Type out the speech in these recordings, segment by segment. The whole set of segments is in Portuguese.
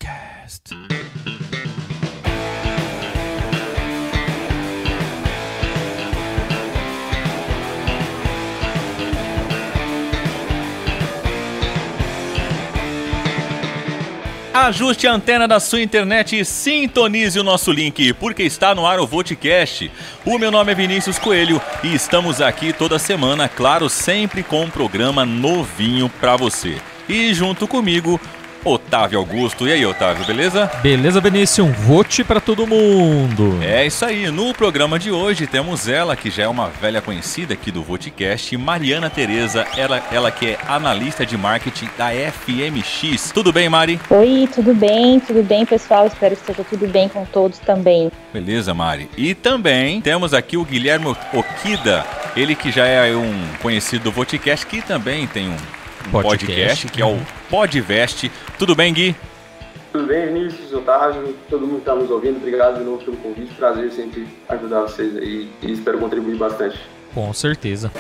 Podcast. Ajuste a antena da sua internet e sintonize o nosso link, porque está no ar o Votecast. O meu nome é Vinícius Coelho e estamos aqui toda semana, claro, sempre com um programa novinho pra você. E junto comigo, Otávio Augusto. E aí, Otávio, beleza? Beleza, Vinícius, um vote pra todo mundo. É isso aí, no programa de hoje temos ela, que já é uma velha conhecida aqui do Votecast, Mariana Tereza, ela que é analista de marketing da FMX. Tudo bem, Mari? Oi, tudo bem, pessoal, espero que esteja tudo bem com todos também. Beleza, Mari. E também temos aqui o Guilherme Okida, ele que já é um conhecido do Votecast, que também tem um podcast, que é o Podvest. Tudo bem, Gui? Tudo bem, Vinícius, Otávio, todo mundo que está nos ouvindo, obrigado de novo pelo convite, prazer sempre ajudar vocês aí e espero contribuir bastante. Com certeza.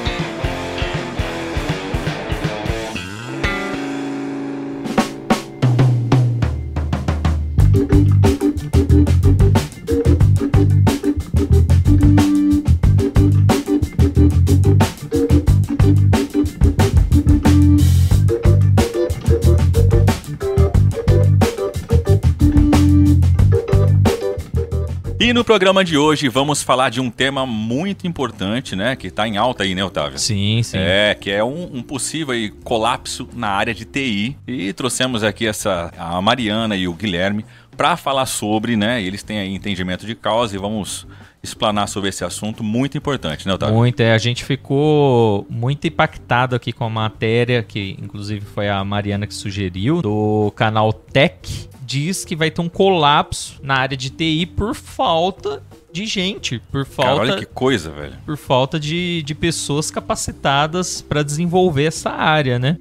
E no programa de hoje vamos falar de um tema muito importante, né? Que está em alta aí, né, Otávio? Sim. Que é um possível aí, colapso na área de TI. E trouxemos aqui a Mariana e o Guilherme para falar sobre, né? Eles têm aí entendimento de causa e vamos explanar sobre esse assunto muito importante, né, Otávio? Muito, a gente ficou muito impactado aqui com a matéria, que inclusive foi a Mariana que sugeriu, do canal Tech. Diz que vai ter um colapso na área de TI por falta de gente, Cara, olha que coisa, velho. Por falta de pessoas capacitadas para desenvolver essa área, né?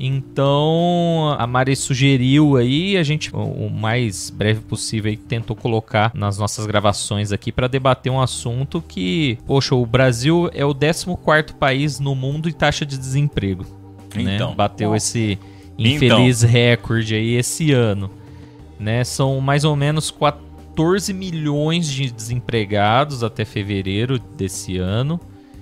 Então, a Mari sugeriu aí, a gente, o mais breve possível, aí, tentou colocar nas nossas gravações aqui para debater um assunto que, poxa, o Brasil é o 14º país no mundo em taxa de desemprego, Então. né? Bateu esse infeliz recorde aí esse ano. Né, são mais ou menos 14 milhões de desempregados até fevereiro desse ano.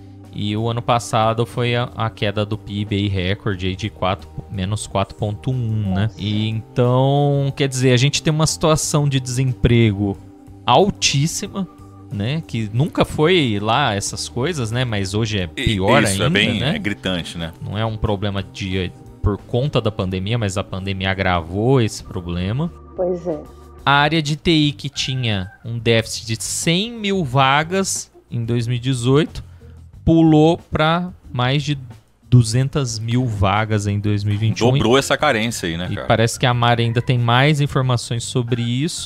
E o ano passado foi a queda do PIB aí, recorde aí de menos 4,1, né? E então, quer dizer, a gente tem uma situação de desemprego altíssima, né? Que nunca foi lá essas coisas, né? Mas hoje é pior ainda, Isso é bem né? gritante, né? Não é um problema por conta da pandemia, mas a pandemia agravou esse problema. Pois é. A área de TI, que tinha um déficit de 100 mil vagas em 2018, pulou para mais de 200 mil vagas em 2021. Dobrou essa carência aí, né, cara? E parece que a Mari ainda tem mais informações sobre isso.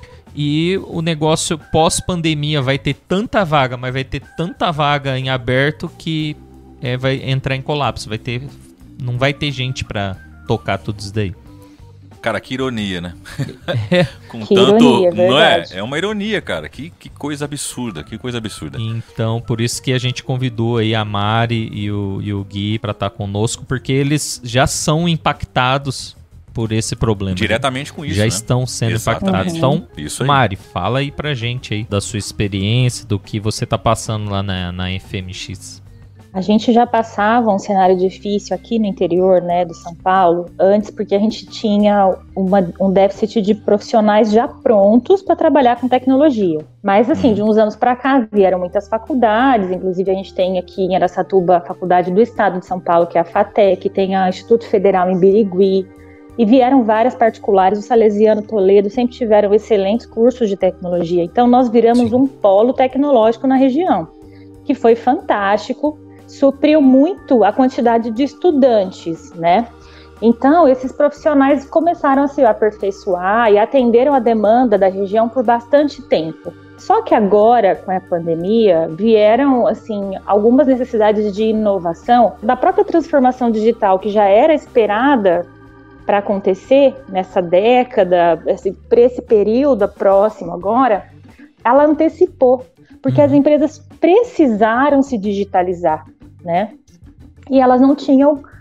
E o negócio pós-pandemia vai ter tanta vaga, mas vai ter tanta vaga em aberto que vai entrar em colapso. Não vai ter gente para tocar tudo isso daí. Cara, que ironia, né? Com que tanto, ironia, não é? verdade. É uma ironia, cara. Que coisa absurda, que coisa absurda. Então, por isso que a gente convidou aí a Mari e o Gui para estar conosco, porque eles já são impactados por esse problema. Diretamente com isso, já né? estão sendo Exatamente. impactados. Então, Isso aí. Mari, fala aí pra gente aí da sua experiência, do que você tá passando lá na FMX. A gente já passava um cenário difícil aqui no interior, né, do São Paulo, antes porque a gente tinha um déficit de profissionais já prontos para trabalhar com tecnologia. Mas, assim, de uns anos para cá vieram muitas faculdades, inclusive a gente tem aqui em Araçatuba a Faculdade do Estado de São Paulo, que é a FATEC, tem a Instituto Federal em Birigui, e vieram várias particulares, o Salesiano, Toledo, sempre tiveram excelentes cursos de tecnologia. Então, nós viramos um polo tecnológico na região, que foi fantástico. Supriu muito a quantidade de estudantes, né? Então, esses profissionais começaram a se aperfeiçoar e atenderam a demanda da região por bastante tempo. Só que agora, com a pandemia, vieram, assim, algumas necessidades de inovação da própria transformação digital que já era esperada para acontecer nessa década, para esse período próximo agora, ela antecipou, porque as empresas precisaram se digitalizar, né? E elas não tinham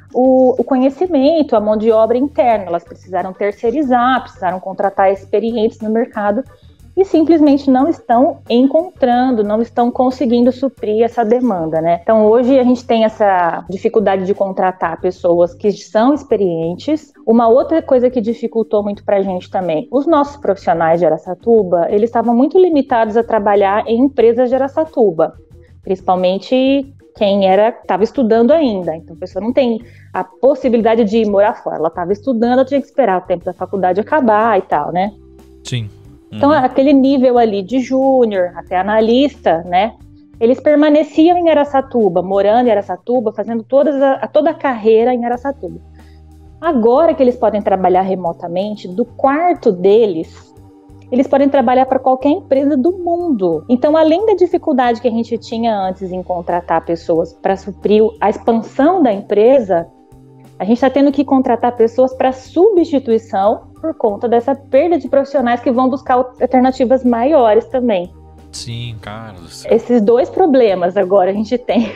o conhecimento, a mão de obra interna. Elas precisaram terceirizar, precisaram contratar experientes no mercado e simplesmente não estão encontrando, não estão conseguindo suprir essa demanda, né? Então hoje a gente tem essa dificuldade de contratar pessoas que são experientes. Uma outra coisa que dificultou muito pra gente também, os nossos profissionais de Araçatuba, eles estavam muito limitados a trabalhar em empresas de Araçatuba, principalmente quem estava estudando ainda. Então a pessoa não tem a possibilidade de ir morar fora, ela estava estudando, ela tinha que esperar o tempo da faculdade acabar e tal, né? Sim. Então, aquele nível ali de júnior até analista, né? Eles permaneciam em Araçatuba, morando em Araçatuba, fazendo toda a carreira em Araçatuba. Agora que eles podem trabalhar remotamente, do quarto deles, eles podem trabalhar para qualquer empresa do mundo. Então, além da dificuldade que a gente tinha antes em contratar pessoas para suprir a expansão da empresa, a gente está tendo que contratar pessoas para substituição por conta dessa perda de profissionais que vão buscar alternativas maiores também. Sim, cara do céu. Esses dois problemas agora a gente tem.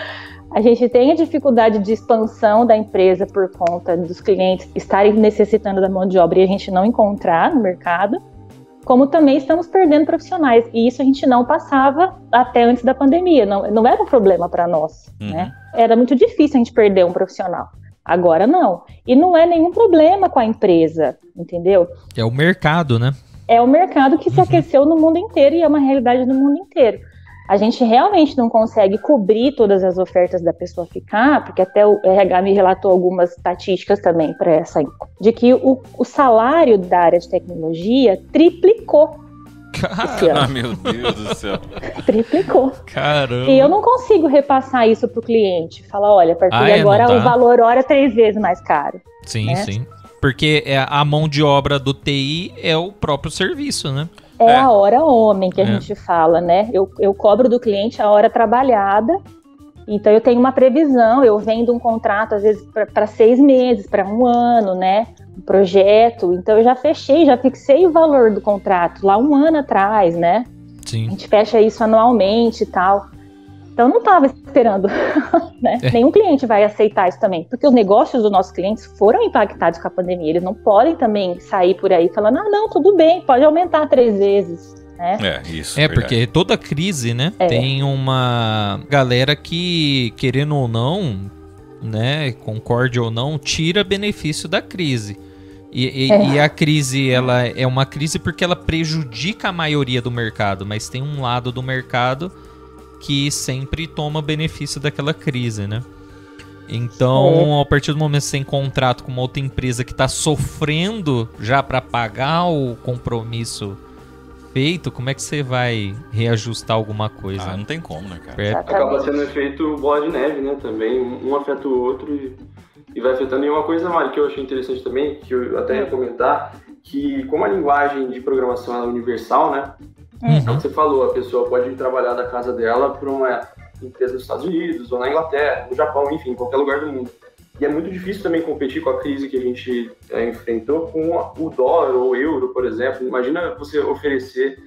A gente tem a dificuldade de expansão da empresa por conta dos clientes estarem necessitando da mão de obra e a gente não encontrar no mercado, como também estamos perdendo profissionais. E isso a gente não passava até antes da pandemia, não era um problema para nós, né? Era muito difícil a gente perder um profissional. Agora não. E não é nenhum problema com a empresa, entendeu? É o mercado, né? É o mercado que se aqueceu no mundo inteiro e é uma realidade no mundo inteiro. A gente realmente não consegue cobrir todas as ofertas da pessoa ficar, porque até o RH me relatou algumas estatísticas também para essa, de que o salário da área de tecnologia triplicou. Ah, meu Deus do céu. Triplicou. Caramba. E eu não consigo repassar isso pro cliente. Falar, olha, a partir de agora o valor hora é 3 vezes mais caro. Sim, né? Sim. Porque a mão de obra do TI é o próprio serviço, né? É a hora homem que a gente fala, né? Eu cobro do cliente a hora trabalhada. Então eu tenho uma previsão, eu vendo um contrato às vezes para 6 meses, para 1 ano, né? Um projeto. Então eu já fixei o valor do contrato lá 1 ano atrás, né? Sim. A gente fecha isso anualmente e tal. Então não estava esperando, né? Nenhum cliente vai aceitar isso também, porque os negócios dos nossos clientes foram impactados com a pandemia. Eles não podem também sair por aí falando, não, tudo bem, pode aumentar 3 vezes. Né? Isso. Porque toda crise, né, tem uma galera que, querendo ou não, né, concorde ou não, tira benefício da crise. E a crise, ela é uma crise porque ela prejudica a maioria do mercado, mas tem um lado do mercado que sempre toma benefício daquela crise, né? Então, a partir do momento que você tem contrato com uma outra empresa que está sofrendo já para pagar o compromisso feito, como é que você vai reajustar alguma coisa? Não tem como, né, cara? Acaba sendo um efeito bola de neve, né, também. Um afeta o outro e vai afetando. E uma coisa, Mari, que eu achei interessante também, que eu até ia comentar, que como a linguagem de programação é universal, né, é o que você falou, a pessoa pode trabalhar da casa dela para uma empresa dos Estados Unidos, ou na Inglaterra, no Japão, enfim, em qualquer lugar do mundo. E é muito difícil também competir com a crise que a gente enfrentou com o dólar ou o euro, por exemplo. Imagina você oferecer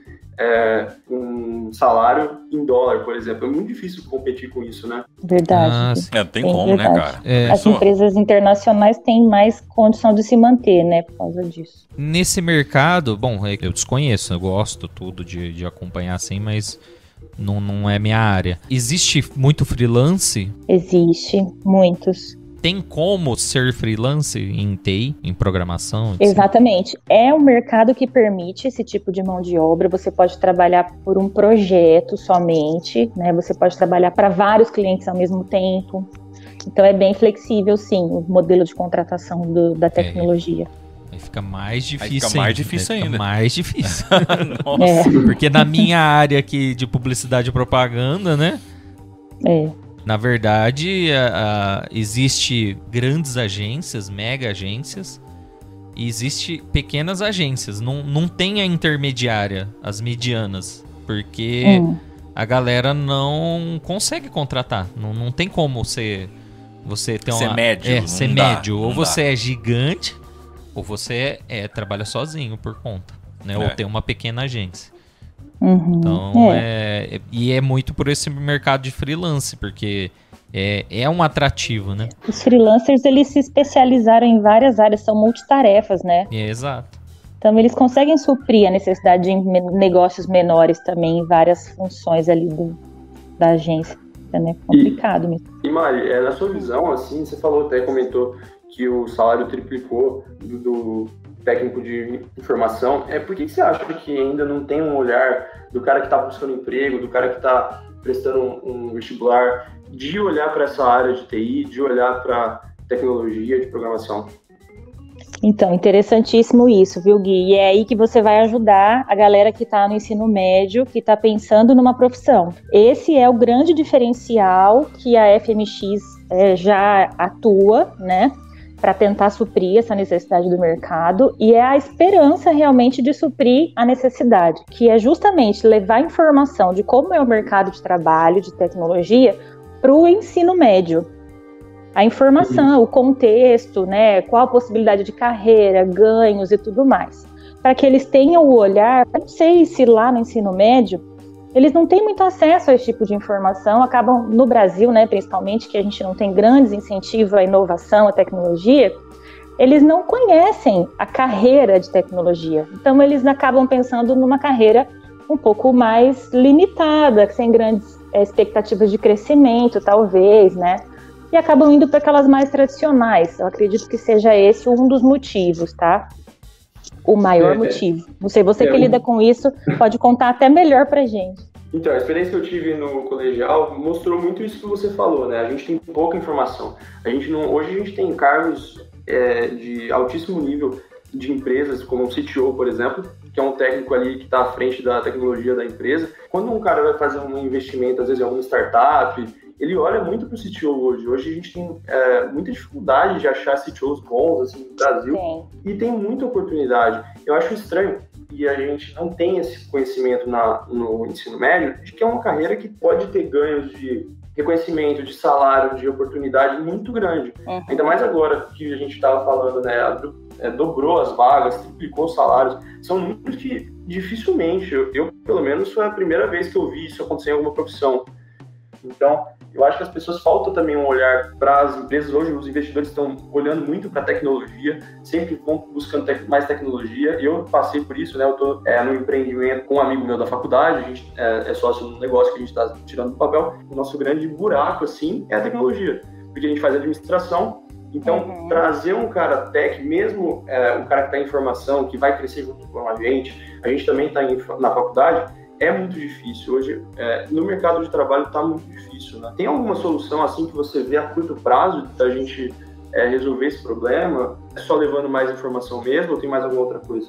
um salário em dólar, por exemplo. É muito difícil competir com isso, né? Verdade. Tem como, verdade. Né, cara? As empresas internacionais têm mais condição de se manter, né, por causa disso. Nesse mercado, bom, eu desconheço, eu gosto tudo de acompanhar assim, mas não é minha área. Existe muito freelance? Existe, muitos. Tem como ser freelance em TI, em programação? Etc. Exatamente. É um mercado que permite esse tipo de mão de obra. Você pode trabalhar por um projeto somente, né? Você pode trabalhar para vários clientes ao mesmo tempo. Então é bem flexível, sim, o modelo de contratação da tecnologia. Aí fica mais difícil ainda. Fica mais difícil ainda. Mais difícil. Nossa. Porque na minha área aqui de publicidade e propaganda, né? Na verdade, existe grandes agências, mega agências, e existe pequenas agências. Não tem a intermediária, as medianas, porque a galera não consegue contratar. Não tem como você ter ser médio. Ser médio. Ou você é gigante, ou você trabalha sozinho por conta, né? Ou tem uma pequena agência. Então, e é muito por esse mercado de freelance, porque é um atrativo, né? Os freelancers, eles se especializaram em várias áreas, são multitarefas, né? Exato. Então, eles conseguem suprir a necessidade de negócios menores também em várias funções ali da agência. É complicado mesmo. E Mari, na sua visão, assim, você falou, até comentou que o salário triplicou do técnico de informação. Por que você acha que ainda não tem um olhar do cara que está buscando emprego, do cara que está prestando um vestibular, de olhar para essa área de TI, de olhar para tecnologia, de programação? Então, interessantíssimo isso, viu, Gui? E é aí que você vai ajudar a galera que está no ensino médio, que está pensando numa profissão. Esse é o grande diferencial que a FMX já atua, né, para tentar suprir essa necessidade do mercado, e é a esperança realmente de suprir a necessidade, que é justamente levar informação de como é o mercado de trabalho, de tecnologia, para o ensino médio. A informação, o contexto, né, qual a possibilidade de carreira, ganhos e tudo mais. Para que eles tenham o olhar, não sei se lá no ensino médio, eles não têm muito acesso a esse tipo de informação, acabam no Brasil, né, principalmente, que a gente não tem grandes incentivos à inovação, à tecnologia, eles não conhecem a carreira de tecnologia. Então, eles acabam pensando numa carreira um pouco mais limitada, sem grandes expectativas de crescimento, talvez, né? E acabam indo para aquelas mais tradicionais. Eu acredito que seja esse um dos motivos, tá? O maior motivo. Não sei, você que lida com isso, pode contar até melhor pra gente. Então, a experiência que eu tive no colegial mostrou muito isso que você falou, né? A gente tem pouca informação. Hoje a gente tem cargos de altíssimo nível de empresas, como o CTO, por exemplo, que é um técnico ali que está à frente da tecnologia da empresa. Quando um cara vai fazer um investimento, às vezes em alguma startup, ele olha muito para o CTO hoje. Hoje a gente tem muita dificuldade de achar CTOs bons assim, no Brasil. Sim. E tem muita oportunidade. Eu acho estranho que a gente não tem esse conhecimento no ensino médio de que é uma carreira que pode ter ganhos de reconhecimento, de salário, de oportunidade muito grande. Ainda mais agora que a gente estava falando, né, dobrou as vagas, triplicou os salários. São números que dificilmente, eu pelo menos foi a primeira vez que eu vi isso acontecer em alguma profissão. Então, eu acho que as pessoas faltam também um olhar para as empresas. Hoje, os investidores estão olhando muito para a tecnologia, sempre vão buscando mais tecnologia. Eu passei por isso, né? Eu estou no empreendimento com um amigo meu da faculdade, a gente é sócio do negócio que a gente está tirando do papel. O nosso grande buraco, assim, é a tecnologia, porque a gente faz administração. Então, trazer um cara tech, mesmo um cara que está em formação, que vai crescer junto com a gente também está na faculdade, é muito difícil. Hoje, no mercado de trabalho, está muito difícil, né? Tem alguma solução assim que você vê a curto prazo da gente resolver esse problema? É só levando mais informação mesmo ou tem mais alguma outra coisa?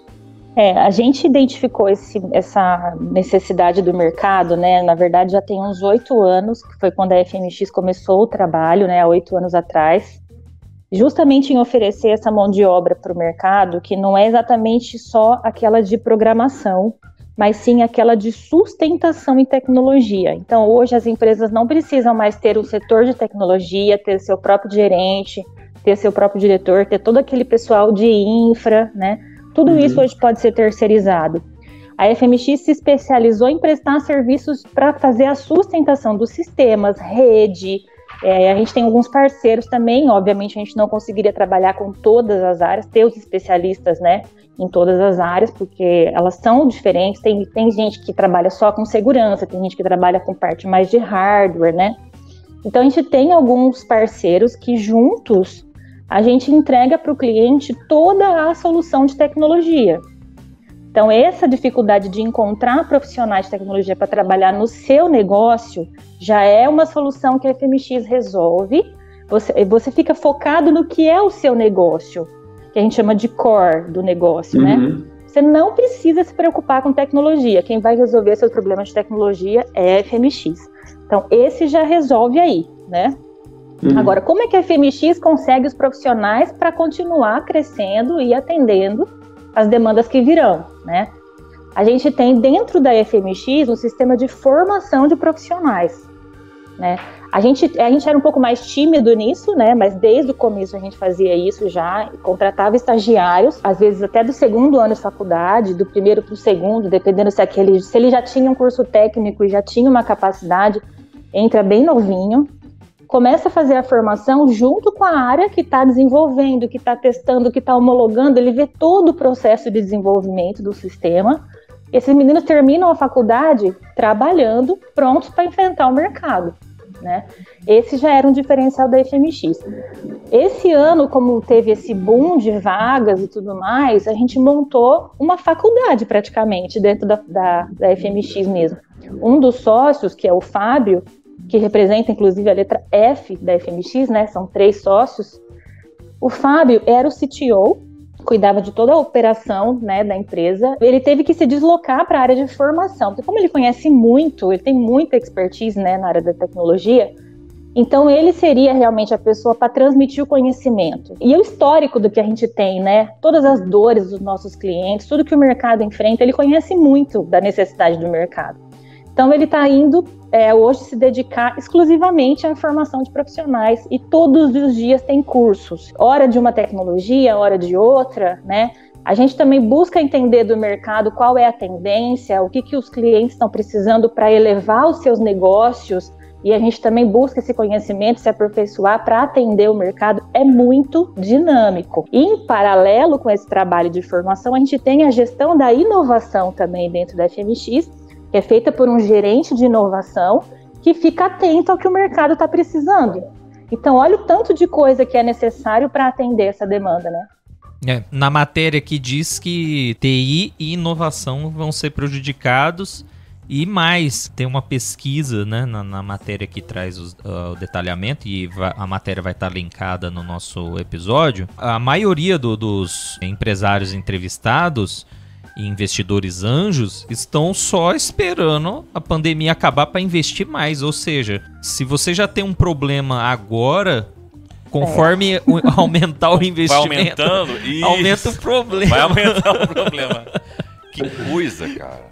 A gente identificou essa necessidade do mercado, né? Na verdade, já tem uns 8 anos, que foi quando a FMX começou o trabalho, né? Há 8 anos atrás. Justamente em oferecer essa mão de obra para o mercado, que não é exatamente só aquela de programação, mas sim aquela de sustentação em tecnologia. Então, hoje as empresas não precisam mais ter um setor de tecnologia, ter seu próprio gerente, ter seu próprio diretor, ter todo aquele pessoal de infra, né? Tudo isso hoje pode ser terceirizado. A FMX se especializou em prestar serviços para fazer a sustentação dos sistemas, rede. A gente tem alguns parceiros também, obviamente a gente não conseguiria trabalhar com todas as áreas, ter os especialistas, né, em todas as áreas, porque elas são diferentes, tem gente que trabalha só com segurança, tem gente que trabalha com parte mais de hardware, né, então a gente tem alguns parceiros que juntos a gente entrega para o cliente toda a solução de tecnologia. Então, essa dificuldade de encontrar profissionais de tecnologia para trabalhar no seu negócio já é uma solução que a FMX resolve. Você fica focado no que é o seu negócio, que a gente chama de core do negócio, né? Você não precisa se preocupar com tecnologia. Quem vai resolver seus problemas de tecnologia é a FMX. Então, esse já resolve aí, né? Agora, como é que a FMX consegue os profissionais para continuar crescendo e atendendo as demandas que virão, né? A gente tem dentro da FMX um sistema de formação de profissionais, né? A gente era um pouco mais tímido nisso, né? Mas desde o começo a gente fazia isso já, contratava estagiários, às vezes até do segundo ano de faculdade, do primeiro para o segundo, dependendo se ele já tinha um curso técnico e já tinha uma capacidade, entra bem novinho, começa a fazer a formação junto com a área que está desenvolvendo, que está testando, que está homologando, ele vê todo o processo de desenvolvimento do sistema. Esses meninos terminam a faculdade trabalhando, prontos para enfrentar o mercado, né? Esse já era um diferencial da FMX. Esse ano, como teve esse boom de vagas e tudo mais, a gente montou uma faculdade praticamente dentro da FMX mesmo. Um dos sócios, que é o Fábio, que representa inclusive a letra F da FMX, né? São 3 sócios. O Fábio era o CTO, cuidava de toda a operação, né, da empresa. Ele teve que se deslocar para a área de formação, porque como ele conhece muito, ele tem muita expertise, né, na área da tecnologia, então ele seria realmente a pessoa para transmitir o conhecimento. E o histórico do que a gente tem, né, todas as dores dos nossos clientes, tudo que o mercado enfrenta, ele conhece muito da necessidade do mercado. Então ele está indo hoje se dedicar exclusivamente à formação de profissionais e todos os dias tem cursos, hora de uma tecnologia, hora de outra, né? A gente também busca entender do mercado qual é a tendência, o que os clientes estão precisando para elevar os seus negócios, e a gente também busca esse conhecimento, se aperfeiçoar para atender o mercado. É muito dinâmico. E em paralelo com esse trabalho de formação, a gente tem a gestão da inovação também dentro da FMX, que é feita por um gerente de inovação que fica atento ao que o mercado está precisando. Então, olha o tanto de coisa que é necessário para atender essa demanda, né? Na matéria que diz que TI e inovação vão ser prejudicados e mais, tem uma pesquisa, né, na matéria que traz o detalhamento e a matéria vai estar linkada no nosso episódio. A maioria dos empresários entrevistados e investidores anjos estão só esperando a pandemia acabar para investir mais. Ou seja, se você já tem um problema agora, conforme aumentar o investimento, vai aumentando, aumenta o problema. Vai aumentar o problema. Que coisa, cara.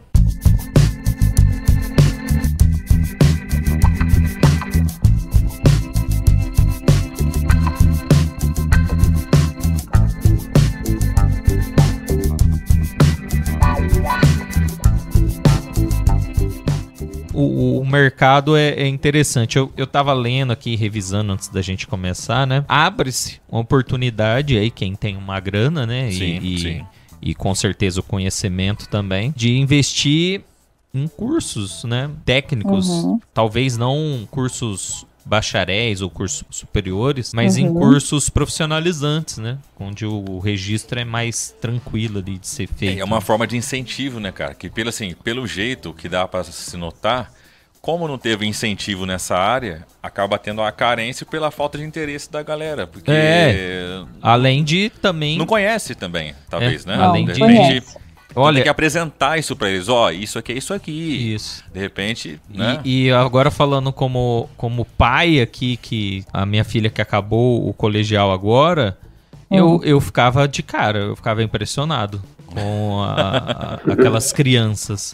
O mercado é interessante. Eu tava lendo aqui, revisando antes da gente começar, né? Abre-se uma oportunidade aí, quem tem uma grana, né? Sim. E com certeza o conhecimento também, de investir em cursos, né? Técnicos. Talvez não cursos bacharéis ou cursos superiores, mas em cursos profissionalizantes, né? Onde o registro é mais tranquilo ali de ser feito. É uma forma de incentivo, né, cara? Que pelo jeito que dá para se notar, como não teve incentivo nessa área, acaba tendo a carência pela falta de interesse da galera. Porque além de também... Não conhece também, talvez, né? Além de repente... Olha, tem que apresentar isso pra eles. Isso aqui é isso aqui. Isso. De repente, né? E agora falando como pai aqui, que a minha filha que acabou o colegial agora, eu ficava de cara, eu ficava impressionado com aquelas crianças.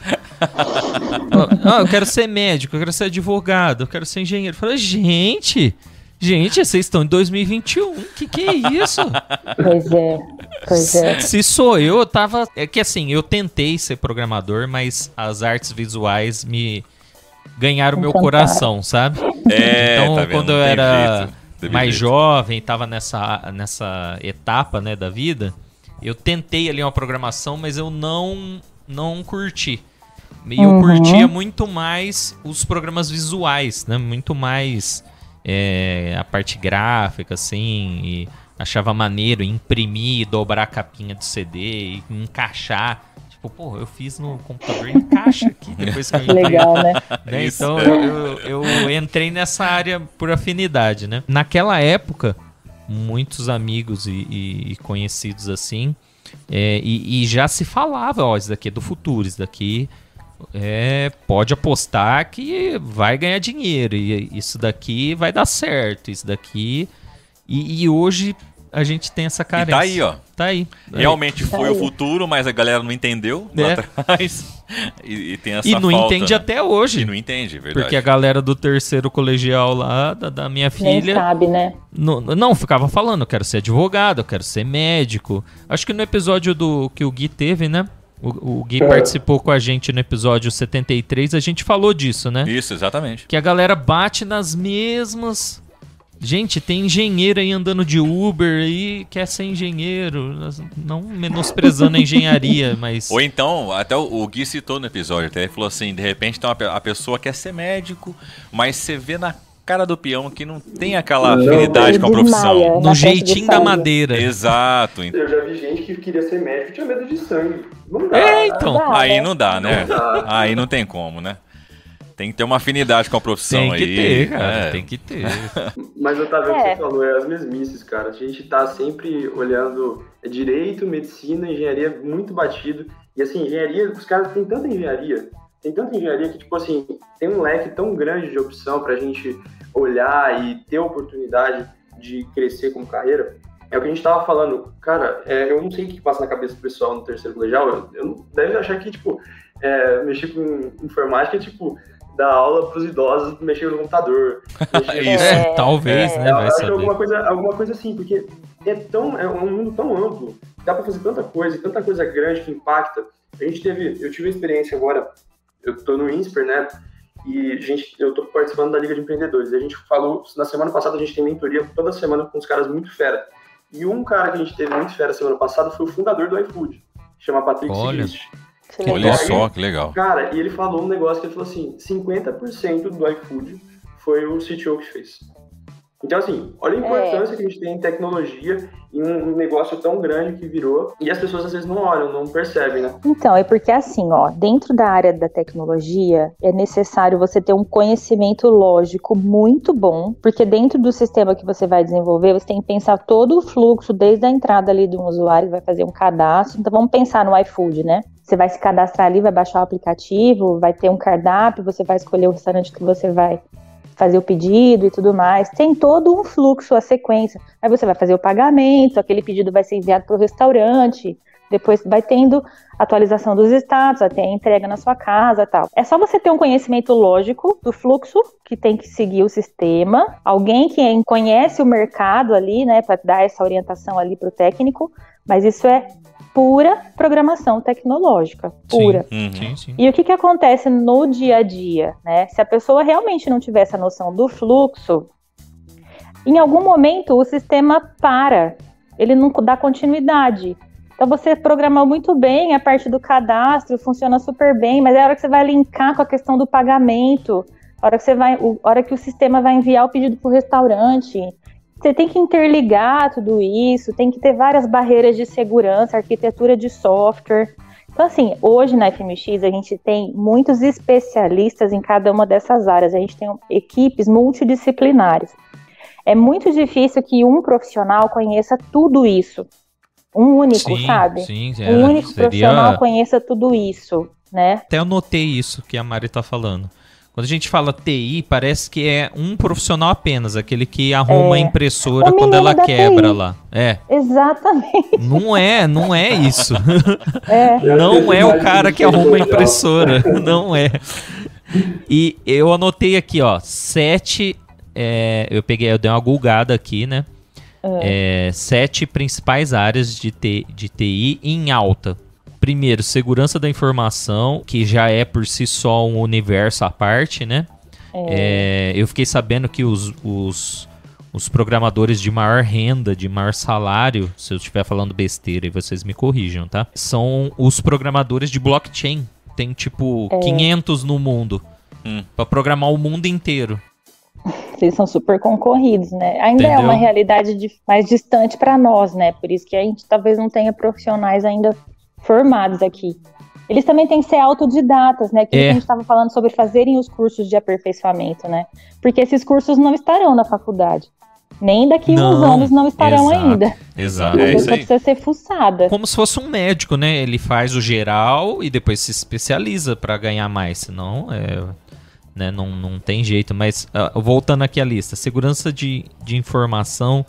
Eu quero ser médico, eu quero ser advogado, eu quero ser engenheiro. Eu falei, gente, vocês estão em 2021, que é isso? Pois é. Se sou eu tava... É que assim, eu tentei ser programador, mas as artes visuais me ganharam meu coração, sabe? Então, tá quando eu era mais jovem, tava nessa etapa, né, da vida, eu tentei ali uma programação, mas eu não curti. E eu curtia muito mais os programas visuais, né? Muito mais a parte gráfica, assim, e achava maneiro imprimir, dobrar a capinha do CD e encaixar. Tipo, pô, eu fiz no computador e encaixa aqui depois que eu entrei. Legal, né? Então eu entrei nessa área por afinidade, né? Naquela época, muitos amigos e conhecidos assim, e já se falava, isso daqui é do futuro, isso daqui pode apostar que vai ganhar dinheiro, e isso daqui vai dar certo, isso daqui... E hoje a gente tem essa carência. E tá aí, ó. Tá aí. Realmente foi o futuro, mas a galera não entendeu lá atrás. E tem essa falta. E não entende até hoje. E não entende, verdade. Porque a galera do terceiro colegial lá, da minha filha... Nem sabe, né? Não, ficava falando, eu quero ser advogado, eu quero ser médico. Acho que no episódio que o Gui teve, né? O Gui participou com a gente no episódio 73, a gente falou disso, né? Isso, exatamente. Que a galera bate nas mesmas... Gente, tem engenheiro aí andando de Uber aí, quer ser engenheiro, não menosprezando a engenharia, mas... Ou então, até o Gui citou no episódio, até ele falou assim, de repente então, a pessoa quer ser médico, mas você vê na cara do peão que não tem aquela afinidade com a profissão. No jeitinho da madeira. Exato. Eu já vi gente que queria ser médico e tinha medo de sangue. Não dá. Então. Aí não dá, né? Aí não tem como, né? Tem que ter uma afinidade com a profissão aí. Tem que ter, cara. Tem que ter. Mas, Otávio, o que você falou, é as mesmices, cara. A gente tá sempre olhando direito, medicina, engenharia muito batido. E, assim, engenharia, os caras têm tanta engenharia que, tipo assim, tem um leque tão grande de opção pra gente olhar e ter oportunidade de crescer como carreira. É o que a gente tava falando. Cara, eu não sei o que passa na cabeça do pessoal no terceiro colegial. Eu deve achar que, tipo, mexer com informática é, tipo... dar aula para os idosos mexer no computador. Isso, talvez, né? Vai saber. Alguma coisa assim, porque é um mundo tão amplo, dá para fazer tanta coisa grande que impacta. Eu tive a experiência agora, eu tô no INSPER, né? E eu tô participando da Liga de Empreendedores. E a gente falou, na semana passada a gente tem mentoria toda semana com uns caras muito fera. E um cara que a gente teve muito fera semana passada foi o fundador do iFood, chama Patrick Sigrist. Olha só, que legal. Cara, e ele falou um negócio que ele falou assim, 50% do iFood foi o CTO que fez. Então, assim, olha a importância que a gente tem em tecnologia em um negócio tão grande que virou, e as pessoas às vezes não olham, não percebem, né? Então, é porque assim, ó, dentro da área da tecnologia, é necessário você ter um conhecimento lógico muito bom, porque dentro do sistema que você vai desenvolver, você tem que pensar todo o fluxo, desde a entrada ali de um usuário, vai fazer um cadastro. Então, vamos pensar no iFood, né? Você vai se cadastrar ali, vai baixar o aplicativo, vai ter um cardápio, você vai escolher o restaurante que você vai fazer o pedido e tudo mais. Tem todo um fluxo, a sequência. Aí você vai fazer o pagamento, aquele pedido vai ser enviado para o restaurante, depois vai tendo atualização dos status, até a entrega na sua casa e tal. É só você ter um conhecimento lógico do fluxo que tem que seguir o sistema, alguém que conhece o mercado ali, né, para dar essa orientação ali para o técnico, mas isso é pura programação tecnológica, pura. Sim. E o que acontece no dia a dia, né? Se a pessoa realmente não tiver essa noção do fluxo, em algum momento o sistema para, ele não dá continuidade. Então você programou muito bem a parte do cadastro, funciona super bem, mas é a hora que você vai linkar com a questão do pagamento, a hora que o sistema vai enviar o pedido para o restaurante. Você tem que interligar tudo isso, tem que ter várias barreiras de segurança, arquitetura de software. Então, assim, hoje na FMX a gente tem muitos especialistas em cada uma dessas áreas. A gente tem equipes multidisciplinares. É muito difícil que um profissional conheça tudo isso. Um único, sabe? Um único profissional conheça tudo isso, né? Até eu notei isso que a Mari tá falando. Quando a gente fala TI, parece que é um profissional apenas, aquele que arruma a impressora quando ela quebra TI. Lá. Exatamente. Não é isso. Não é o cara que arruma a impressora. Não é. E eu anotei aqui, ó, 7... eu dei uma googada aqui, né? 7 principais áreas de TI em alta. Primeiro, segurança da informação, que já é por si só um universo à parte, né? Eu fiquei sabendo que os programadores de maior renda, de maior salário, se eu estiver falando besteira e vocês me corrijam, tá? São os programadores de blockchain. Tem tipo 500 no mundo para programar o mundo inteiro. Eles são super concorridos, né? Ainda é uma realidade mais distante para nós, né? Por isso que a gente talvez não tenha profissionais ainda formados aqui. Eles também têm que ser autodidatas, né? Que a gente estava falando sobre fazerem os cursos de aperfeiçoamento, né? Porque esses cursos não estarão na faculdade. Nem daqui a uns anos não estarão ainda. Exato. A pessoa precisa ser fuçada. Como se fosse um médico, né? Ele faz o geral e depois se especializa para ganhar mais. Senão, né? Não tem jeito. Mas voltando aqui à lista. Segurança de informação.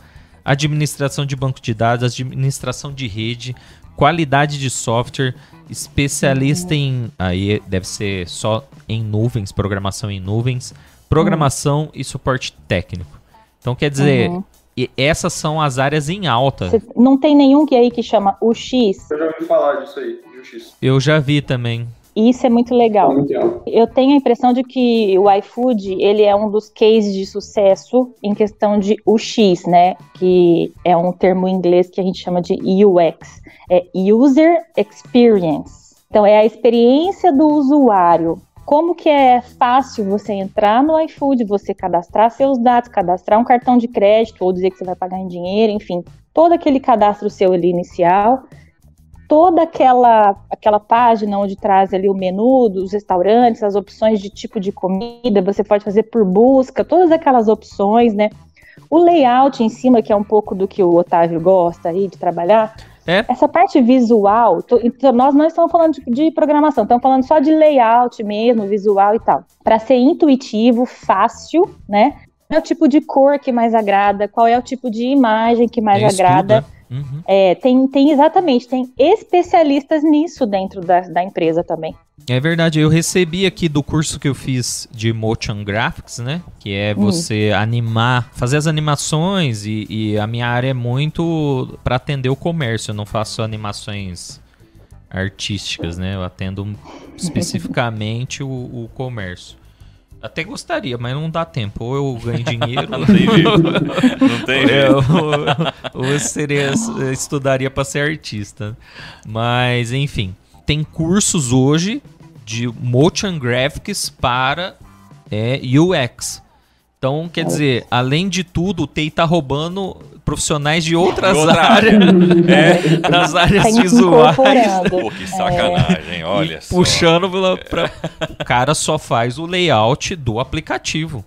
administração de banco de dados, administração de rede, qualidade de software, especialista em... Aí deve ser só em nuvens, programação em nuvens, programação e suporte técnico. Então, quer dizer, essas são as áreas em alta. Não tem nenhum que aí que chama UX? Eu já ouvi falar disso aí, de UX. Eu já vi também. Isso é muito legal. Eu tenho a impressão de que o iFood, ele é um dos cases de sucesso em questão de UX, né? Que é um termo em inglês que a gente chama de UX. É User Experience. Então, é a experiência do usuário. Como que é fácil você entrar no iFood, você cadastrar seus dados, cadastrar um cartão de crédito ou dizer que você vai pagar em dinheiro, enfim. Todo aquele cadastro seu ali inicial... Toda aquela página onde traz ali o menu dos restaurantes, as opções de tipo de comida, você pode fazer por busca, todas aquelas opções, né? O layout em cima, que é um pouco do que o Otávio gosta aí de trabalhar, essa parte visual, então nós não estamos falando de programação, estamos falando só de layout mesmo, visual e tal. Para ser intuitivo, fácil, né? Qual é o tipo de cor que mais agrada, qual é o tipo de imagem que mais agrada. Uhum. Tem especialistas nisso dentro da empresa também. É verdade, eu recebi aqui do curso que eu fiz de Motion Graphics, né? Que é você animar, fazer as animações e a minha área é muito para atender o comércio, eu não faço animações artísticas, né? Eu atendo especificamente o comércio. Até gostaria, mas não dá tempo. Ou eu ganho dinheiro, não tem jeito. Não tem jeito. Ou eu estudaria para ser artista. Mas, enfim, tem cursos hoje de Motion Graphics para UX. Então, quer dizer, além de tudo, o TI tá roubando profissionais de outras áreas. Das áreas visuais. Pô, que sacanagem, olha só. Puxando para o cara só faz o layout do aplicativo.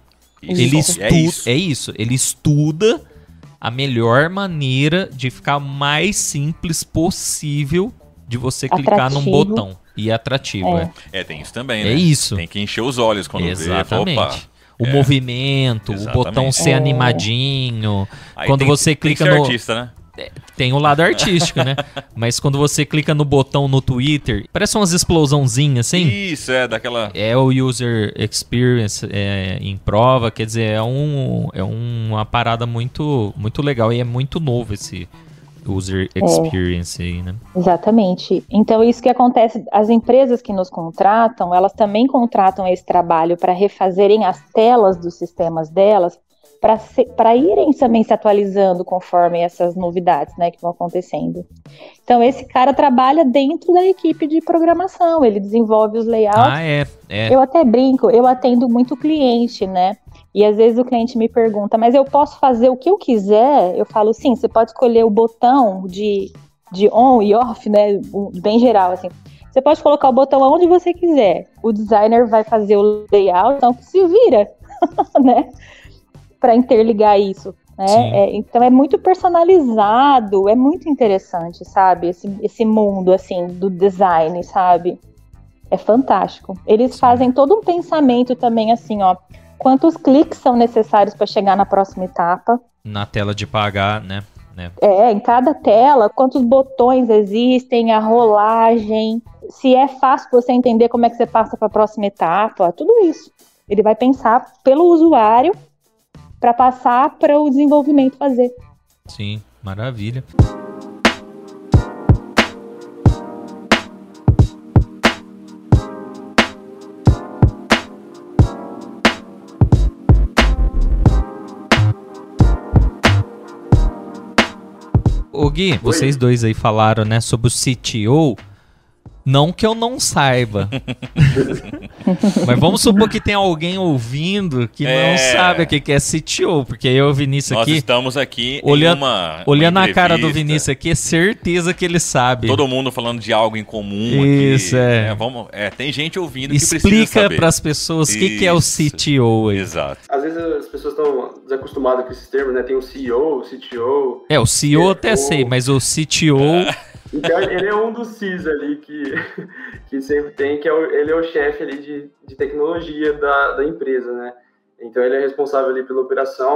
Ele estuda a melhor maneira de ficar mais simples possível de você clicar num botão. E atrativo, tem isso também, né? É isso. Tem que encher os olhos quando Exatamente. Vê. Opa. O movimento, o botão ser animadinho. Aí quando você clica no... artista, né? Tem o lado artístico, né? Mas quando você clica no botão no Twitter, parece umas explosãozinhas, assim. Isso, daquela... É o User Experience em prova, quer dizer, é uma parada muito, muito legal e é muito novo esse User Experience aí, né? Exatamente. Então, isso que acontece, as empresas que nos contratam, elas também contratam esse trabalho para refazerem as telas dos sistemas delas, para irem também se atualizando conforme essas novidades, né, que vão acontecendo. Então, esse cara trabalha dentro da equipe de programação, ele desenvolve os layouts. Eu até brinco, eu atendo muito cliente, né? E às vezes o cliente me pergunta, mas eu posso fazer o que eu quiser? Eu falo, sim, você pode escolher o botão de on e off, né? Bem geral, assim. Você pode colocar o botão onde você quiser. O designer vai fazer o layout, então se vira, né? Para interligar isso. Né? Então é muito personalizado, é muito interessante, sabe? Esse mundo, assim, do design, sabe? É fantástico. Eles fazem todo um pensamento também, assim, ó. Quantos cliques são necessários para chegar na próxima etapa? Na tela de pagar, né? Em cada tela, quantos botões existem, a rolagem, se é fácil você entender como é que você passa para a próxima etapa, tudo isso. Ele vai pensar pelo usuário para passar para o desenvolvimento fazer. Sim, maravilha. Ô Gui, vocês dois aí falaram, né, sobre o CTO. Não que eu não saiba. Mas vamos supor que tem alguém ouvindo que não sabe o que é CTO, porque eu e o Vinícius aqui... Nós estamos aqui olhando a cara do Vinícius aqui, é certeza que ele sabe. Todo mundo falando de algo em comum isso, aqui. Tem gente ouvindo que precisa saber. Explica para as pessoas o que é o CTO aí. Exato. Às vezes as pessoas estão desacostumadas com esses termos, né? Tem o CEO, o CTO... O CEO até sei, mas o CTO... Então, ele é um dos Cs ali que sempre tem, ele é o chefe ali de tecnologia da empresa, né? Então, ele é responsável ali pela operação,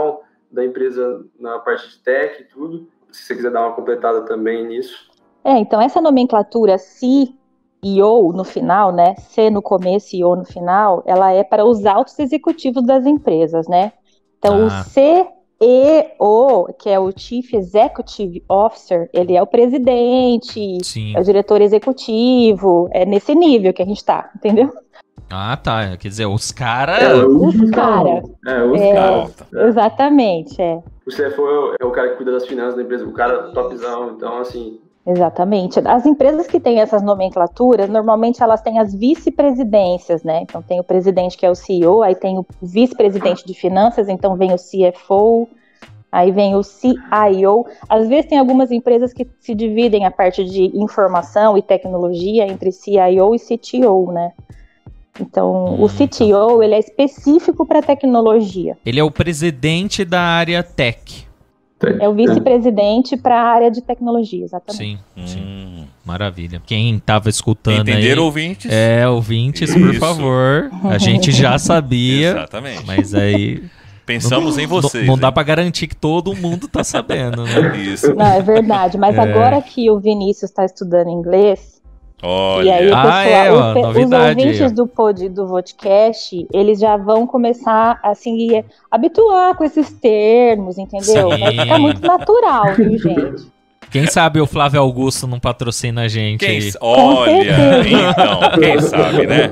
da empresa na parte de tech e tudo. Se você quiser dar uma completada também nisso. Então essa nomenclatura CEO no final, né? C no começo e O no final, ela é para os altos executivos das empresas, né? Então o CEO, que é o Chief Executive Officer, ele é o presidente, é o diretor executivo, é nesse nível que a gente tá, entendeu? Ah, tá. Quer dizer, os caras... Os caras. Exatamente, O CFO é o cara que cuida das finanças da empresa, o cara topzão, então assim... Exatamente. As empresas que têm essas nomenclaturas, normalmente elas têm as vice-presidências, né? Então tem o presidente que é o CEO, aí tem o vice-presidente de finanças, então vem o CFO, aí vem o CIO. Às vezes tem algumas empresas que se dividem a parte de informação e tecnologia entre CIO e CTO, né? Então, o CTO, ele é específico para tecnologia. Ele é o presidente da área tech. É o vice-presidente para a área de tecnologia, exatamente. Sim. Maravilha. Quem estava escutando Entenderam, aí... ouvintes? Ouvintes, por favor. A gente já sabia. Exatamente. Mas aí... Pensamos em vocês. Não dá para garantir que todo mundo tá sabendo, né? Isso. Não, é verdade. Mas agora que o Vinícius está estudando inglês... Olha. E aí, pessoal, novidade, os ouvintes do podcast, eles já vão começar a se habituar com esses termos, entendeu? Sim. Vai ficar muito natural, viu, gente? Quem sabe o Flávio Augusto não patrocina a gente aí. Olha, então, quem sabe, né?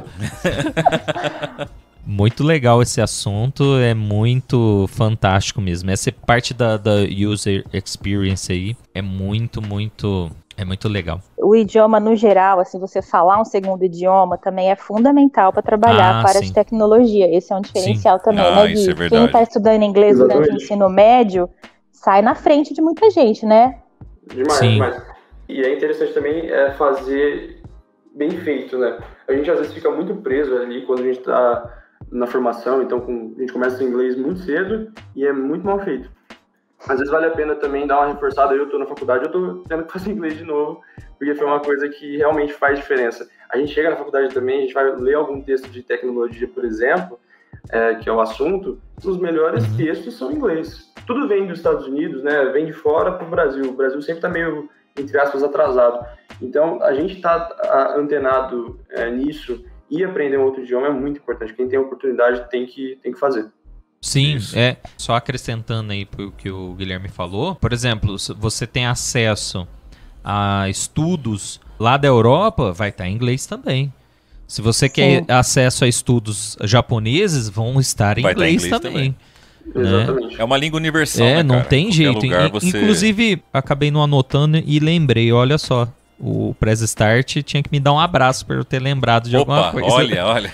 Muito legal esse assunto, é muito fantástico mesmo. Essa parte da user experience aí é muito legal. O idioma, no geral, assim, você falar um segundo idioma também é fundamental para trabalhar com a área de tecnologia. Esse é um diferencial também, né, Gui? Isso é verdade. Quem está estudando inglês durante o ensino médio sai na frente de muita gente, né? Demais. E é interessante também fazer bem feito, né? A gente às vezes fica muito preso ali quando a gente está na formação, então a gente começa o inglês muito cedo e é muito mal feito. Às vezes vale a pena também dar uma reforçada. Eu estou na faculdade, eu estou tendo que fazer inglês de novo, porque foi uma coisa que realmente faz diferença. A gente chega na faculdade também, a gente vai ler algum texto de tecnologia, por exemplo, que é o assunto, os melhores textos são em inglês. Tudo vem dos Estados Unidos, né? Vem de fora para o Brasil. O Brasil sempre está meio, entre aspas, atrasado. Então, a gente está antenado nisso e aprender um outro idioma é muito importante. Quem tem a oportunidade tem que fazer. Sim, só acrescentando aí pro que o Guilherme falou, por exemplo, se você tem acesso a estudos lá da Europa, vai estar em inglês também. Se você quer acesso a estudos japoneses, vão estar em inglês também. Exatamente. É uma língua universal, né, não cara? tem jeito. Você... Inclusive, acabei não anotando e lembrei, olha só. O Press Start tinha que me dar um abraço por eu ter lembrado de alguma coisa. Olha.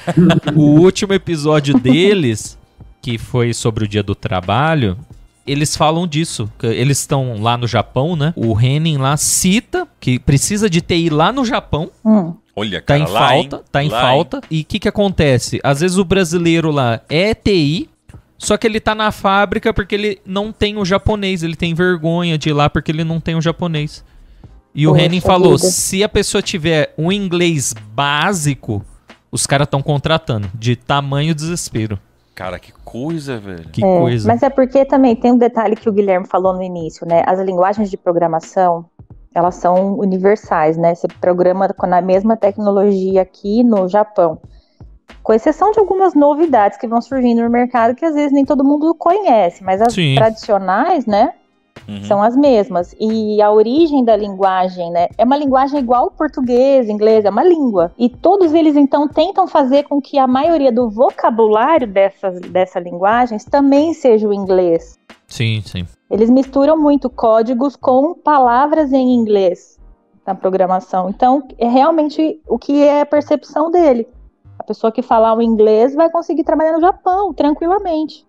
O último episódio deles, que foi sobre o Dia do Trabalho, eles falam disso. Eles estão lá no Japão, né? O Henning lá cita que precisa de TI lá no Japão. Olha, cara, tá em falta. E o que acontece? Às vezes o brasileiro lá é TI, só que ele tá na fábrica porque ele não tem o japonês. Ele tem vergonha de ir lá porque ele não tem o japonês. E o Henning falou, se a pessoa tiver um inglês básico, os caras estão contratando. De tamanho desespero. Cara, que coisa, velho. Que coisa. Mas é porque também tem um detalhe que o Guilherme falou no início, né? As linguagens de programação, elas são universais, né? Você programa com a mesma tecnologia aqui no Japão. Com exceção de algumas novidades que vão surgindo no mercado que às vezes nem todo mundo conhece, mas as tradicionais, né? São as mesmas. E a origem da linguagem, né? É uma linguagem igual ao português, inglês, é uma língua. E todos eles, então, tentam fazer com que a maioria do vocabulário dessa linguagens também seja o inglês. Sim. Eles misturam muito códigos com palavras em inglês na programação. Então, é realmente o que é a percepção dele. A pessoa que falar o inglês vai conseguir trabalhar no Japão, tranquilamente.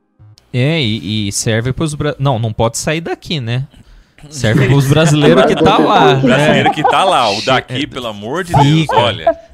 E serve para os não pode sair daqui, né? Serve para os brasileiros que tá lá. O brasileiro que tá lá, o daqui, pelo amor de Deus, olha.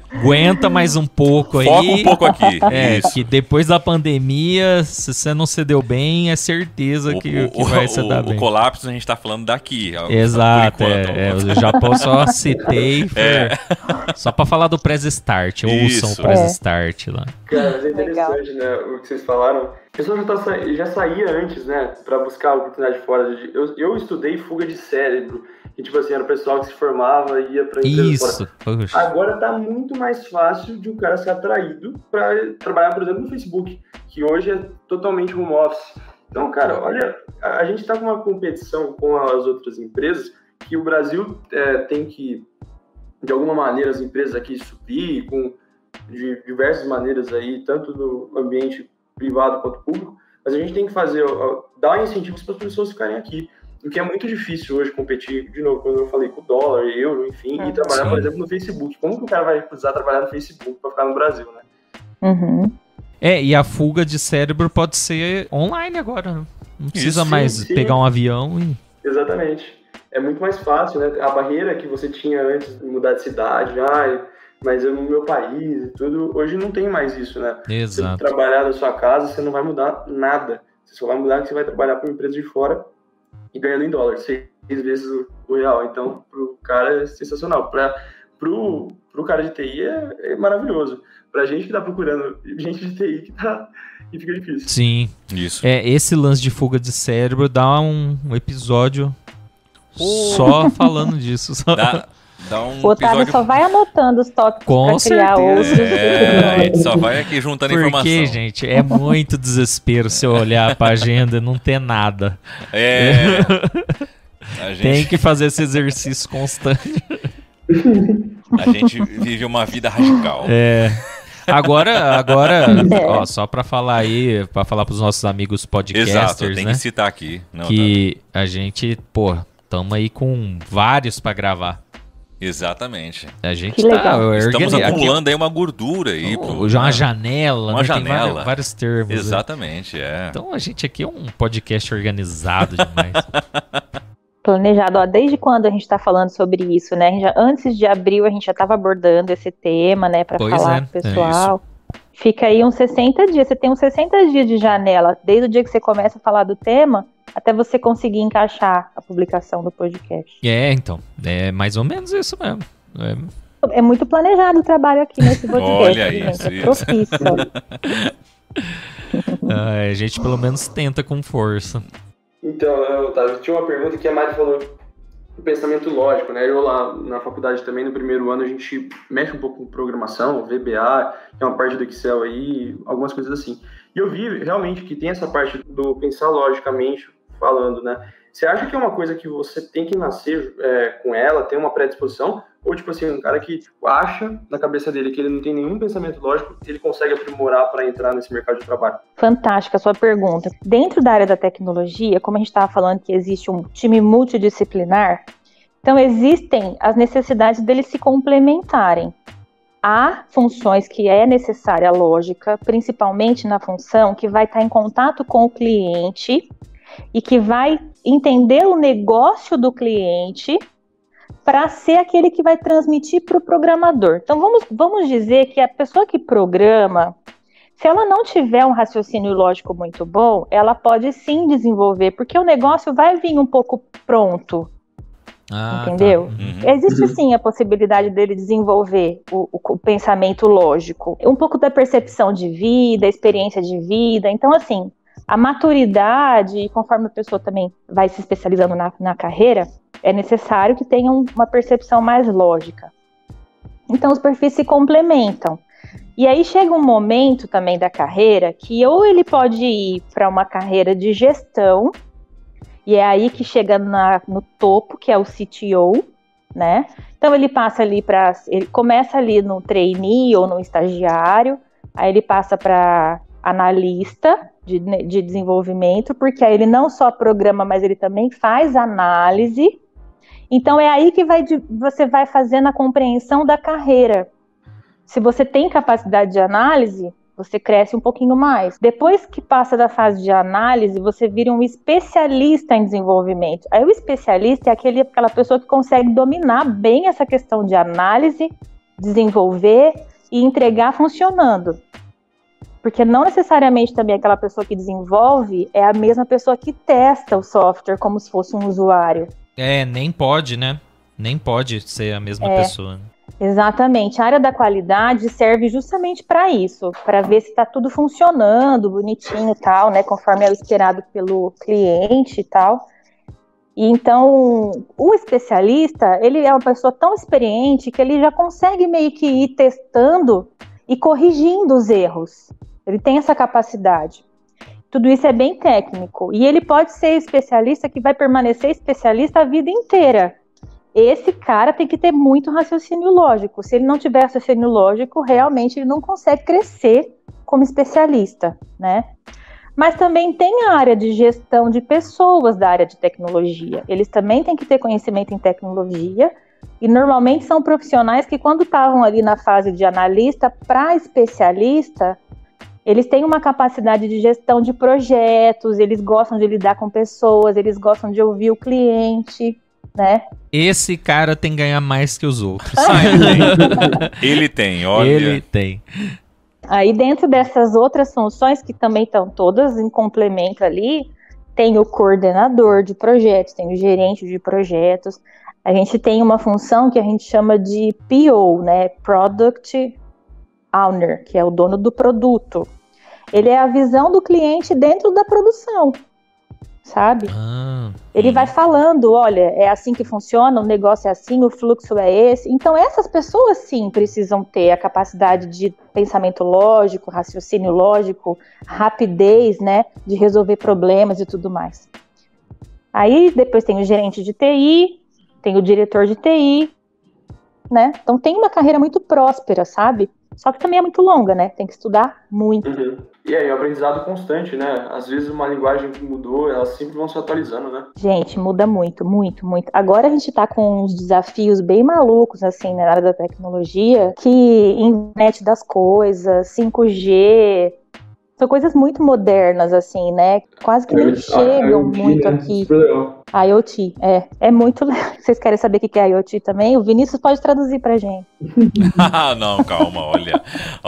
Aguenta mais um pouco aí. Foca um pouco aqui. Isso. Que depois da pandemia, se você não se deu bem, é certeza que vai se dar bem. O colapso a gente tá falando daqui. Exato, o Japão só citei só pra falar do Press Start. Ouçam o Press Start lá. Cara, mas é interessante, né, o que vocês falaram. A pessoa já saía antes, né, pra buscar a oportunidade fora. Eu estudei fuga de cérebro. E, tipo assim, era o pessoal que se formava e ia pra empresa fora. Poxa. Agora tá muito mais fácil de um cara ser atraído pra trabalhar, por exemplo, no Facebook, que hoje é totalmente home office. Então, cara, olha, a gente tá com uma competição com as outras empresas que o Brasil tem que, de alguma maneira, as empresas aqui subir de diversas maneiras aí, tanto no ambiente privado quanto público, mas a gente tem que dar incentivos para as pessoas ficarem aqui. O que é muito difícil hoje competir, de novo, quando eu falei com o dólar, euro, enfim, e trabalhar, por exemplo, no Facebook. Como que o cara vai precisar trabalhar no Facebook para ficar no Brasil, né? Uhum. E a fuga de cérebro pode ser online agora, né? Não precisa mais pegar um avião e... Exatamente. É muito mais fácil, né? A barreira que você tinha antes de mudar de cidade, mas eu no meu país e tudo, hoje não tem mais isso, né? Exato. Você trabalhar da sua casa, você não vai mudar nada. Você só vai mudar que você vai trabalhar para uma empresa de fora e ganhando em dólar, 6 vezes o real. Então, pro cara é sensacional. Pro cara de TI é maravilhoso. Pra gente que tá procurando gente de TI que fica difícil. Sim. Isso. Esse lance de fuga de cérebro dá um episódio só falando disso. Dá um o Otávio episódio... só vai anotando os tópicos pra criar outros. A gente só vai aqui juntando informação. Porque, gente, é muito desespero se eu olhar pra agenda e não ter nada. A gente... Tem que fazer esse exercício constante. A gente vive uma vida radical. Agora, ó, só pra falar aí, pra falar pros nossos amigos podcasters, Exato, tem né? que citar aqui. Não, que a gente, tamo aí com vários pra gravar. Exatamente. A gente estamos acumulando aí uma gordura aí. Uma janela. Uma janela. Tem vários termos. Exatamente, Então a gente aqui é um podcast organizado demais. Planejado, desde quando a gente está falando sobre isso, né? Antes de abril a gente já estava abordando esse tema, né? Para falar com o pessoal. Fica aí uns 60 dias. Você tem uns 60 dias de janela, desde o dia que você começa a falar do tema, até você conseguir encaixar a publicação do podcast. Então. É mais ou menos isso mesmo. É muito planejado o trabalho aqui nesse podcast. Olha gente. isso. É profício. A gente pelo menos tenta com força. Então, Otávio, tinha uma pergunta que a Mari falou do pensamento lógico, né? Eu lá na faculdade também, no primeiro ano, a gente mexe um pouco com programação, VBA, que é uma parte do Excel aí, algumas coisas assim. E eu vi realmente que tem essa parte do pensar logicamente falando, né? Você acha que é uma coisa que você tem que nascer com ela, tem uma predisposição? Ou, tipo assim, um cara que acha na cabeça dele que ele não tem nenhum pensamento lógico, ele consegue aprimorar para entrar nesse mercado de trabalho? Fantástica a sua pergunta. Dentro da área da tecnologia, como a gente estava falando que existe um time multidisciplinar, então existem as necessidades deles se complementarem. Há funções que é necessária a lógica, principalmente na função que vai estar em contato com o cliente e que vai entender o negócio do cliente para ser aquele que vai transmitir para o programador. Então vamos dizer que a pessoa que programa, se ela não tiver um raciocínio lógico muito bom, ela pode sim desenvolver, porque o negócio vai vir um pouco pronto. Entendeu? Tá. Existe sim a possibilidade dele desenvolver o pensamento lógico, um pouco da percepção de vida, experiência de vida. Então, assim, a maturidade, conforme a pessoa também vai se especializando na carreira, é necessário que tenha uma percepção mais lógica. Então, os perfis se complementam. E aí chega um momento também da carreira que ou ele pode ir para uma carreira de gestão, e é aí que chega no topo, que é o CTO, né? Então ele passa ali ele começa ali no trainee ou no estagiário, aí ele passa para analista de desenvolvimento, porque aí ele não só programa, mas ele também faz análise. Então é aí que você vai fazendo a compreensão da carreira. Se você tem capacidade de análise, você cresce um pouquinho mais. Depois que passa da fase de análise, você vira um especialista em desenvolvimento. Aí o especialista é aquela pessoa que consegue dominar bem essa questão de análise desenvolver e entregar funcionando. Porque não necessariamente também aquela pessoa que desenvolve é a mesma pessoa que testa o software como se fosse um usuário. Nem pode, né? Nem pode ser a mesma pessoa. Exatamente. A área da qualidade serve justamente para isso, para ver se está tudo funcionando, bonitinho e tal, né? Conforme é o esperado pelo cliente e tal. E então, o especialista, ele é uma pessoa tão experiente que ele já consegue meio que ir testando e corrigindo os erros. Ele tem essa capacidade. Tudo isso é bem técnico. E ele pode ser especialista que vai permanecer especialista a vida inteira. Esse cara tem que ter muito raciocínio lógico. Se ele não tiver raciocínio lógico, realmente ele não consegue crescer como especialista, né? Mas também tem a área de gestão de pessoas da área de tecnologia. Eles também têm que ter conhecimento em tecnologia e normalmente são profissionais que quando estavam ali na fase de analista para especialista, eles têm uma capacidade de gestão de projetos, eles gostam de lidar com pessoas, eles gostam de ouvir o cliente, né? Esse cara tem que ganhar mais que os outros. Ele tem, olha. Ele tem. Aí dentro dessas outras funções que também estão todas em complemento ali, tem o coordenador de projetos, tem o gerente de projetos. A gente tem uma função que a gente chama de PO, né? Product Owner, que é o dono do produto. Ele é a visão do cliente dentro da produção, sabe? Ele vai falando, olha, é assim que funciona, o negócio é assim, o fluxo é esse. Então essas pessoas sim precisam ter a capacidade de pensamento lógico, raciocínio lógico, rapidez, né, de resolver problemas e tudo mais. Aí depois tem o gerente de TI, tem o diretor de TI, né? Então tem uma carreira muito próspera, sabe? Só que também é muito longa, né? Tem que estudar muito. E aí, o aprendizado constante, né? Às vezes uma linguagem que mudou, elas sempre vão se atualizando, né? Gente, muda muito, muito, muito. Agora a gente tá com uns desafios bem malucos, assim, na área da tecnologia, que internet das coisas, 5G, são coisas muito modernas, assim, né? Quase que nem chegam IoT, muito, né? Aqui. Super legal. IoT, é muito legal. Vocês querem saber o que é IoT também? O Vinícius pode traduzir pra gente. Não, calma, olha.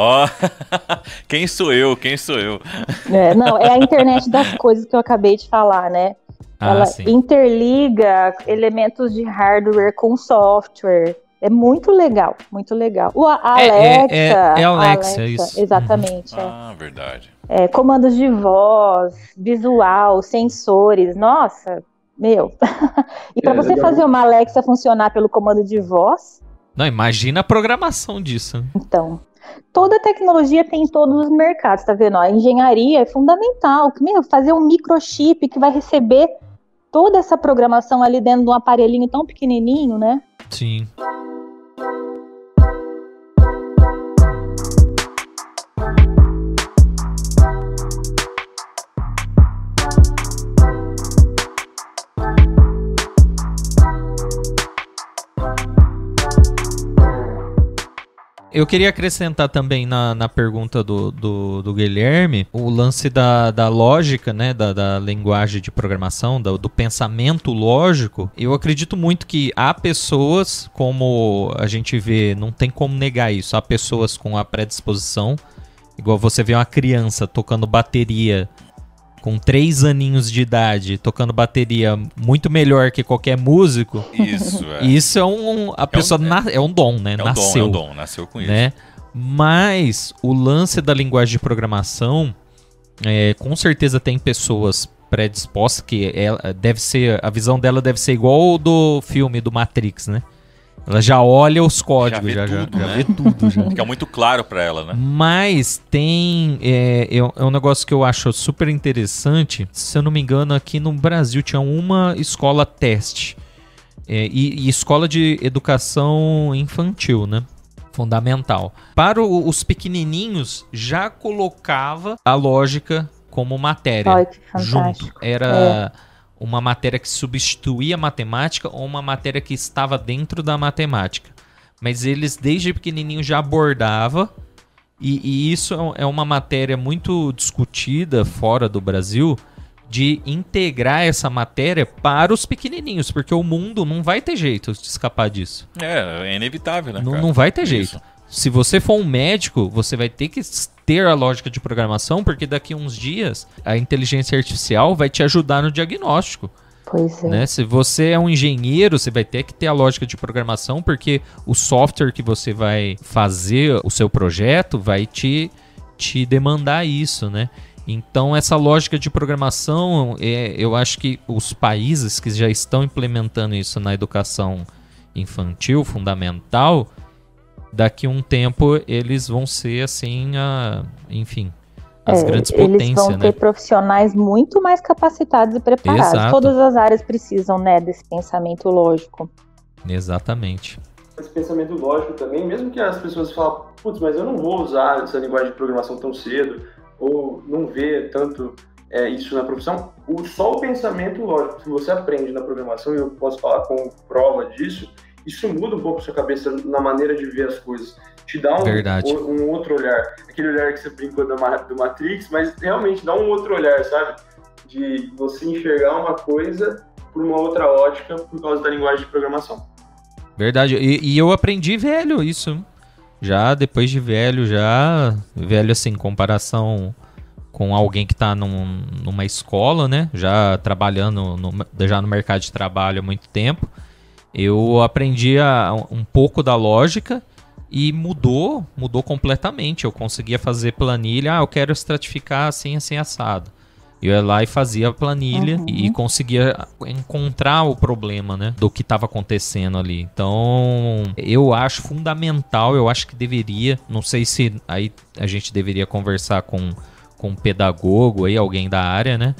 Quem sou eu? Não, é a internet das coisas que eu acabei de falar, né? Ela interliga elementos de hardware com software. É muito legal, muito legal. A Alexa. Alexa, isso. Exatamente. Verdade. Comandos de voz, visual, sensores. Nossa, meu. E para você fazer uma Alexa funcionar pelo comando de voz... Não, imagina a programação disso. Então, toda tecnologia tem em todos os mercados, tá vendo? A engenharia é fundamental. Fazer um microchip que vai receber toda essa programação ali dentro de um aparelhinho tão pequenininho, né? Sim. Eu queria acrescentar também na pergunta do Guilherme o lance da lógica, né, da linguagem de programação, do pensamento lógico. Eu acredito muito que há pessoas, como a gente vê, não tem como negar isso, há pessoas com a predisposição, igual você vê uma criança tocando bateria com 3 aninhos de idade, tocando bateria muito melhor que qualquer músico. Isso é um dom, né? É um dom, nasceu com isso. Né? Mas o lance da linguagem de programação, com certeza tem pessoas predispostas que a visão dela deve ser igual ao do filme do Matrix, né? Ela já olha os códigos, já vê tudo. Já. Fica muito claro pra ela, né? Mas tem... É um negócio que eu acho super interessante. Se eu não me engano, aqui no Brasil tinha uma escola teste. E escola de educação infantil, né? Fundamental. Para os pequenininhos, já colocava a lógica como matéria. Ai, que fantástico. Junto. Era... uma matéria que substituía a matemática ou uma matéria que estava dentro da matemática. Mas eles, desde pequenininho, já abordavam, e isso é uma matéria muito discutida fora do Brasil, de integrar essa matéria para os pequenininhos, porque o mundo não vai ter jeito de escapar disso. É inevitável, né, cara? Não vai ter jeito. Se você for um médico, você vai ter que ter a lógica de programação, porque daqui a uns dias a inteligência artificial vai te ajudar no diagnóstico. Pois é. Né? Se você é um engenheiro, você vai ter que ter a lógica de programação, porque o software que você vai fazer o seu projeto vai te demandar isso, né? Então, essa lógica de programação, eu acho que os países que já estão implementando isso na educação infantil, fundamental, daqui a um tempo eles vão ser, assim, enfim, as grandes potências. Eles vão ter profissionais muito mais capacitados e preparados. Exato. Todas as áreas precisam, né, desse pensamento lógico. Exatamente. Esse pensamento lógico também, mesmo que as pessoas falem, putz, mas eu não vou usar essa linguagem de programação tão cedo, ou não vê tanto isso na profissão, só o pensamento lógico que você aprende na programação, e eu posso falar com prova disso, isso muda um pouco a sua cabeça na maneira de ver as coisas. Te dá um outro olhar. Aquele olhar que você brincou do Matrix, mas realmente dá um outro olhar, sabe? De você enxergar uma coisa por uma outra ótica por causa da linguagem de programação. Verdade. E eu aprendi velho isso. Já depois de velho assim, em comparação com alguém que está numa escola, né? Já trabalhando já no mercado de trabalho há muito tempo. Eu aprendi um pouco da lógica e mudou completamente. Eu conseguia fazer planilha, eu quero estratificar assim, assim, assado. Eu ia lá e fazia a planilha e conseguia encontrar o problema, né, do que estava acontecendo ali. Então, eu acho fundamental, eu acho que deveria, não sei se aí a gente deveria conversar com um pedagogo, aí, alguém da área, né,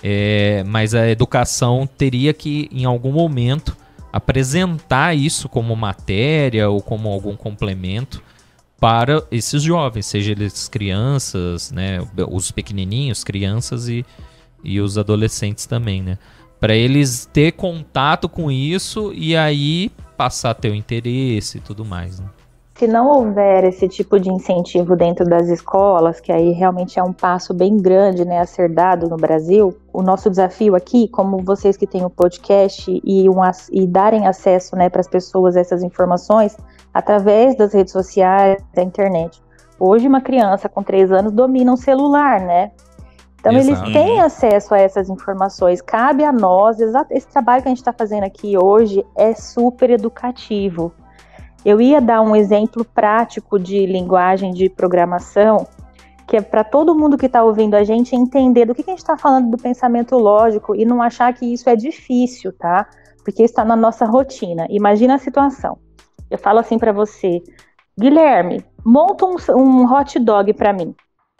mas a educação teria que, em algum momento, apresentar isso como matéria ou como algum complemento para esses jovens, seja eles crianças, né, os pequenininhos, crianças e os adolescentes também, né, para eles ter contato com isso e aí passar a ter o interesse e tudo mais, né. Se não houver esse tipo de incentivo dentro das escolas, que aí realmente é um passo bem grande, né, a ser dado no Brasil, o nosso desafio aqui, como vocês que têm o podcast e darem acesso, né, para as pessoas a essas informações através das redes sociais, da internet. Hoje uma criança com 3 anos domina um celular, né? Então Eles têm acesso a essas informações. Cabe a nós, esse trabalho que a gente está fazendo aqui hoje é super educativo. Eu ia dar um exemplo prático de linguagem de programação, que é para todo mundo que está ouvindo a gente entender do que a gente está falando do pensamento lógico e não achar que isso é difícil, tá? Porque está na nossa rotina. Imagina a situação. Eu falo assim para você, Guilherme, monta um hot dog para mim.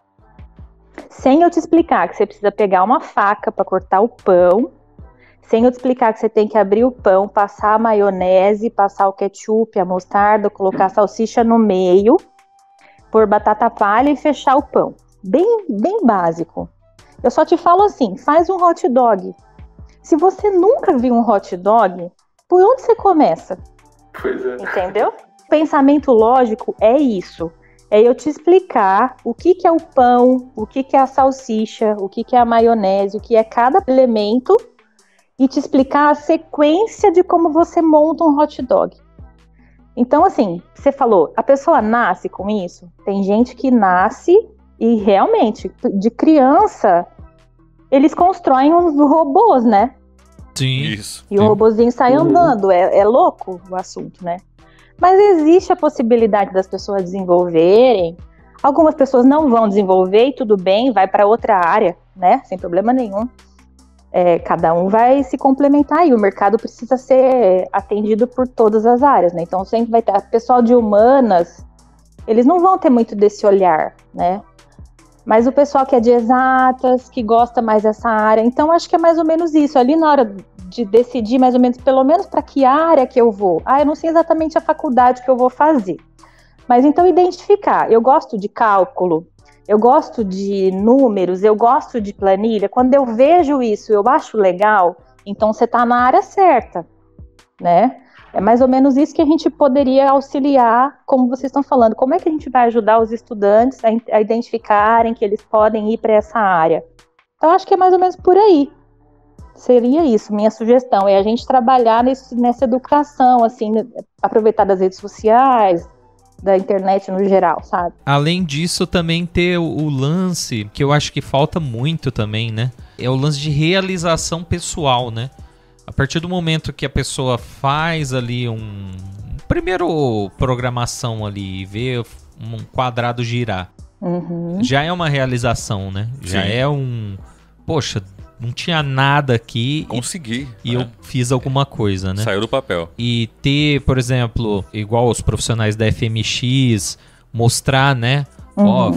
Sem eu te explicar que você precisa pegar uma faca para cortar o pão, sem eu te explicar que você tem que abrir o pão, passar a maionese, passar o ketchup, a mostarda, colocar a salsicha no meio, pôr batata palha e fechar o pão. Bem, bem básico. Eu só te falo assim, faz um hot dog. Se você nunca viu um hot dog, por onde você começa? Pois é. Entendeu? Pensamento lógico é isso. É eu te explicar o que é o pão, o que é a salsicha, o que é a maionese, o que é cada elemento e te explicar a sequência de como você monta um hot dog. Então, assim, você falou, a pessoa nasce com isso? Tem gente que nasce e realmente, de criança, eles constroem uns robôs, né? Sim. Isso. E o robozinho sai andando, é louco o assunto, né? Mas existe a possibilidade das pessoas desenvolverem. Algumas pessoas não vão desenvolver e tudo bem, vai para outra área, né? Sem problema nenhum. Cada um vai se complementar e o mercado precisa ser atendido por todas as áreas, né? Então sempre vai ter, o pessoal de humanas, eles não vão ter muito desse olhar, né? Mas o pessoal que é de exatas, que gosta mais dessa área, então acho que é mais ou menos isso, ali na hora de decidir mais ou menos, pelo menos para que área que eu vou. Eu não sei exatamente a faculdade que eu vou fazer, mas então identificar, eu gosto de cálculo, eu gosto de números, eu gosto de planilha. Quando eu vejo isso, eu acho legal, então você está na área certa, né? É mais ou menos isso que a gente poderia auxiliar, como vocês estão falando. Como é que a gente vai ajudar os estudantes a identificarem que eles podem ir para essa área? Então, acho que é mais ou menos por aí. Seria isso, minha sugestão, é a gente trabalhar nessa educação, assim, aproveitar das redes sociais, da internet no geral, sabe? Além disso, também ter o lance, que eu acho que falta muito também, né? É o lance de realização pessoal, né? A partir do momento que a pessoa faz ali primeiro programação ali e vê um quadrado girar, já é uma realização, né? Já é poxa, não tinha nada aqui. Consegui. E eu fiz alguma coisa, né? Saiu do papel. E ter, por exemplo, igual os profissionais da FMX, mostrar, né? Ó,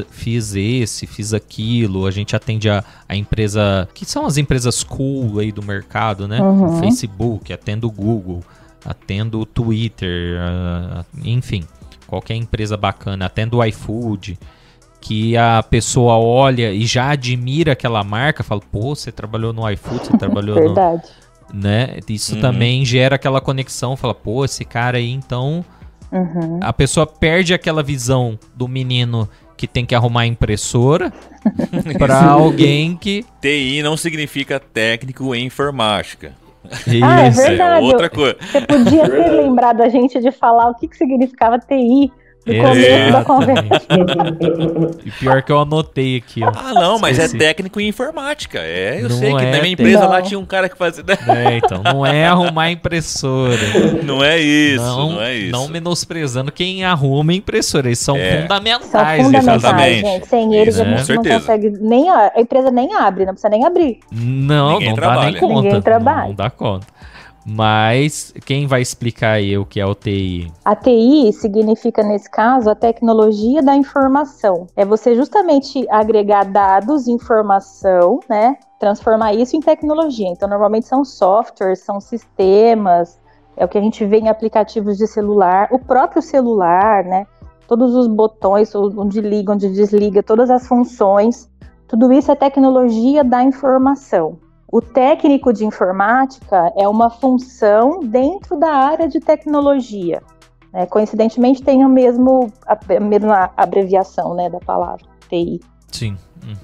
fiz aquilo. A gente atende a empresa, que são as empresas cool aí do mercado, né? O Facebook, atendo o Google, atendo o Twitter, enfim, qualquer empresa bacana, atendo o iFood. Que a pessoa olha e já admira aquela marca, fala, pô, você trabalhou no iFood, você trabalhou Verdade. Né? Isso também gera aquela conexão, fala, pô, esse cara aí, então... A pessoa perde aquela visão do menino que tem que arrumar impressora para alguém que... TI não significa técnico em informática. Isso. É verdade. Outra coisa. Você podia ter lembrado a gente de falar o que significava TI. No começo da conversa. E pior que eu anotei aqui, ó. Ah, não, mas Esqueci. é técnico em informática. Eu Não sei que é na minha empresa não. lá tinha um cara que fazia... Então, não é arrumar impressora. Não é isso, não é isso. Não menosprezando quem arruma impressora. Eles são São fundamentais. exatamente. gente. Sem eles a gente não consegue nem... A empresa nem abre, não precisa nem abrir. Não Ninguém dá trabalha. nem conta. Ninguém trabalha. Não dá conta. Mas quem vai explicar aí o que é o TI? A TI significa, nesse caso, a tecnologia da informação. É você justamente agregar dados, informação, né? Transformar isso em tecnologia. Então, normalmente são softwares, são sistemas, é o que a gente vê em aplicativos de celular, o próprio celular, né? Todos os botões, onde liga, onde desliga, todas as funções. Tudo isso é tecnologia da informação. O técnico de informática é uma função dentro da área de tecnologia. Né? Coincidentemente, tem a mesma abreviação, né, da palavra TI. Sim.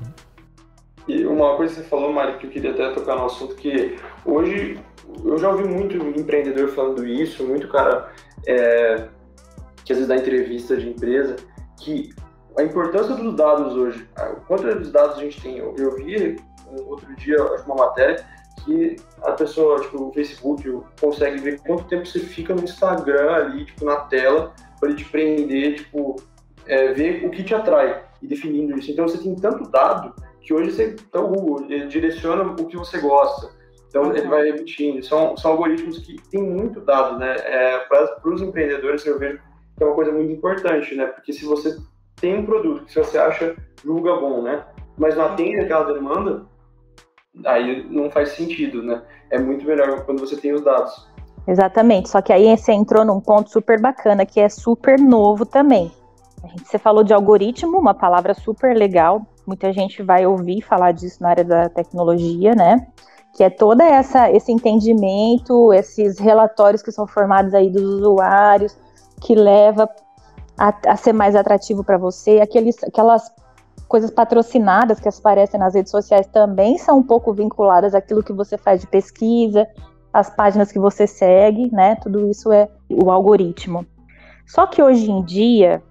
E uma coisa que você falou, Mari, que eu queria até tocar no assunto, que hoje eu já ouvi muito empreendedor falando isso, muito cara que às vezes dá entrevista de empresa, que a importância dos dados hoje, quantos dados a gente tem? Eu vi outro dia uma matéria que a pessoa, tipo, o Facebook consegue ver quanto tempo você fica no Instagram ali, tipo, na tela, para ele te prender, tipo, ver o que te atrai e definindo isso. Então você tem tanto dado que hoje então, o Google ele direciona o que você gosta. Então ele vai repetindo. São algoritmos que têm muito dado, né? Para os empreendedores eu vejo que é uma coisa muito importante, né? Porque se você tem um produto que você acha, julga bom, né? Mas não atende aquela demanda, aí não faz sentido, né? É muito melhor quando você tem os dados. Exatamente, só que aí você entrou num ponto super bacana, que é super novo também. Você falou de algoritmo, uma palavra super legal, muita gente vai ouvir falar disso na área da tecnologia, né? Que é todo esse entendimento, esses relatórios que são formados aí dos usuários, que leva a ser mais atrativo para você, aquelas coisas patrocinadas que aparecem nas redes sociais também são um pouco vinculadas àquilo que você faz de pesquisa, as páginas que você segue, né? Tudo isso é o algoritmo. Só que hoje em dia,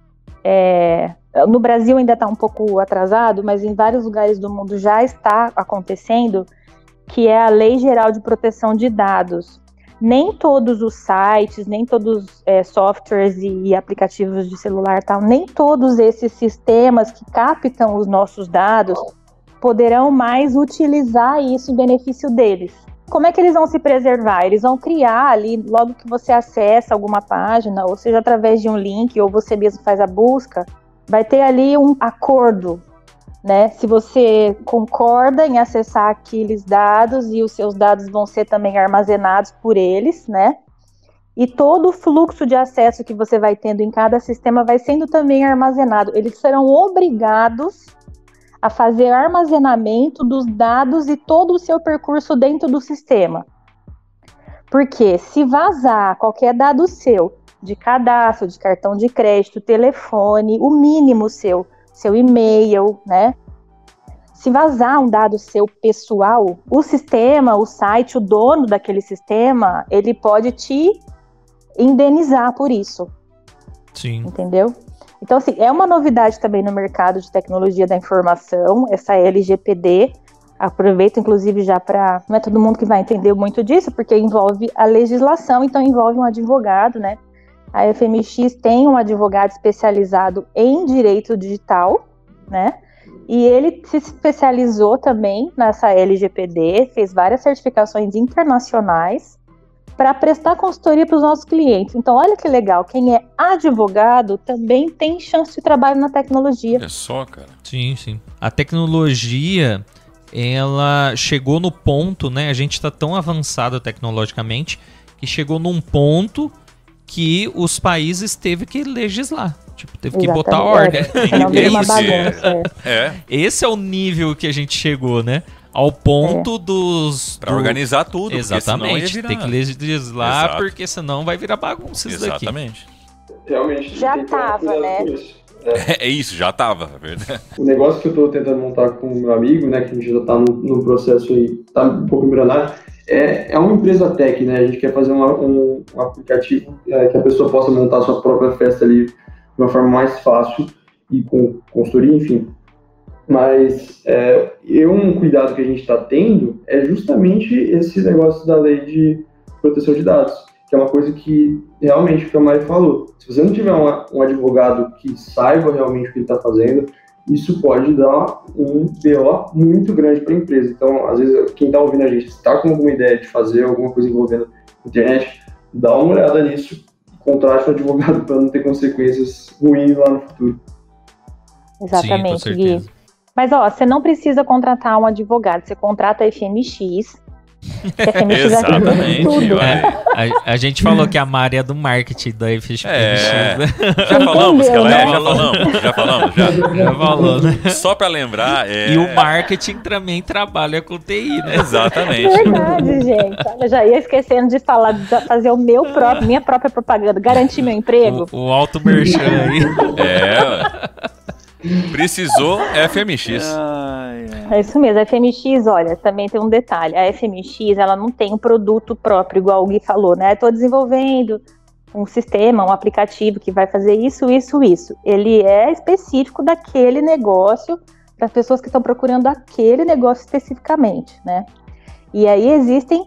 no Brasil ainda está um pouco atrasado, mas em vários lugares do mundo já está acontecendo, que é a Lei Geral de Proteção de Dados. Nem todos os sites, nem todos os softwares e aplicativos de celular, nem todos esses sistemas que captam os nossos dados poderão mais utilizar isso em benefício deles. Como é que eles vão se preservar? Eles vão criar ali, logo que você acessa alguma página, ou seja, através de um link, ou você mesmo faz a busca, vai ter ali um acordo, né? Se você concorda em acessar aqueles dados e os seus dados vão ser também armazenados por eles, né? E todo o fluxo de acesso que você vai tendo em cada sistema vai sendo também armazenado. Eles serão obrigados a fazer armazenamento dos dados e todo o seu percurso dentro do sistema. Porque se vazar qualquer dado seu, de cadastro, de cartão de crédito, telefone, o mínimo seu e-mail, né? se vazar um dado seu pessoal, o sistema, o site, o dono daquele sistema, ele pode te indenizar por isso. Sim. Entendeu? Então, assim, é uma novidade também no mercado de tecnologia da informação, essa LGPD. Aproveito, inclusive, já para... Não é todo mundo que vai entender muito disso, porque envolve a legislação, então envolve um advogado, né? A FMX tem um advogado especializado em direito digital, né? E ele se especializou também nessa LGPD, fez várias certificações internacionais para prestar consultoria para os nossos clientes. Então, olha que legal, quem é advogado também tem chance de trabalho na tecnologia. É só, cara. Sim, sim. A tecnologia, ela chegou no ponto, né? A gente está tão avançado tecnologicamente que chegou num ponto que os países teve que legislar. Tipo, teve que botar ordem. Esse é o nível que a gente chegou, né? Ao ponto dos... Pra organizar tudo. Exatamente. Tem que legislar, exato, porque senão vai virar bagunça isso daqui. Exatamente. Realmente. Já tava, né? É isso, já tava, é verdade. O negócio que eu tô tentando montar com o meu amigo, né, que a gente já tá no processo aí, tá um pouco embrionado, é uma empresa tech, né? A gente quer fazer um aplicativo que a pessoa possa montar a sua própria festa ali de uma forma mais fácil e com consultoria, enfim. Mas um cuidado que a gente está tendo é justamente esse negócio da lei de proteção de dados, que é uma coisa que realmente o que a Mari falou. Se você não tiver um advogado que saiba realmente o que ele está fazendo, isso pode dar um BO muito grande para a empresa. Então, às vezes, quem está ouvindo a gente está com alguma ideia de fazer alguma coisa envolvendo a internet, dá uma olhada nisso, contrate um advogado para não ter consequências ruins lá no futuro. Exatamente, sim, com certeza. Gui. Mas, você não precisa contratar um advogado, você contrata a FMX. Exatamente. Tudo. A gente falou que a Mari é do marketing da FMX. Né? Já falamos que ela é? Já falamos. Já falou, né? Só pra lembrar... E o marketing também trabalha com TI, né? Exatamente. Verdade, gente. Eu já ia esquecendo de falar, de fazer minha própria propaganda, garantir meu emprego. O alto merchan aí. Precisou FMX. É isso mesmo, a FMX, olha, também tem um detalhe, a FMX, ela não tem um produto próprio, igual o Gui falou, né? Estou desenvolvendo um sistema, um aplicativo que vai fazer isso. Ele é específico daquele negócio, para as pessoas que estão procurando aquele negócio especificamente, né? E aí existem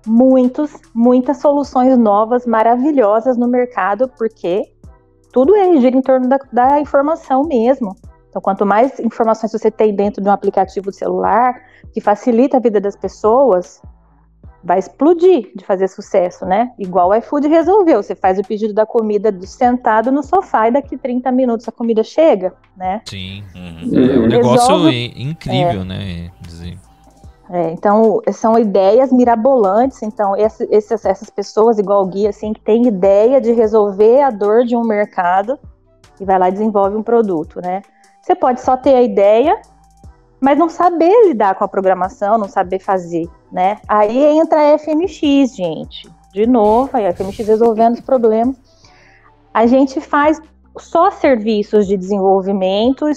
muitas soluções novas, maravilhosas no mercado, porque tudo gira em torno da informação mesmo. Então, quanto mais informações você tem dentro de um aplicativo de celular, que facilita a vida das pessoas, vai explodir de fazer sucesso, né? Igual o iFood resolveu. Você faz o pedido da comida sentado no sofá e daqui 30 minutos a comida chega, né? Sim. É um negócio incrível, né? Então, são ideias mirabolantes. Então, essas pessoas, igual o Gui, assim, que tem ideia de resolver a dor de um mercado e vai lá e desenvolve um produto, né? Você pode só ter a ideia, mas não saber lidar com a programação, não saber fazer, né? Aí entra a FMX, gente. De novo, aí a FMX resolvendo os problemas. A gente faz só serviços de desenvolvimento e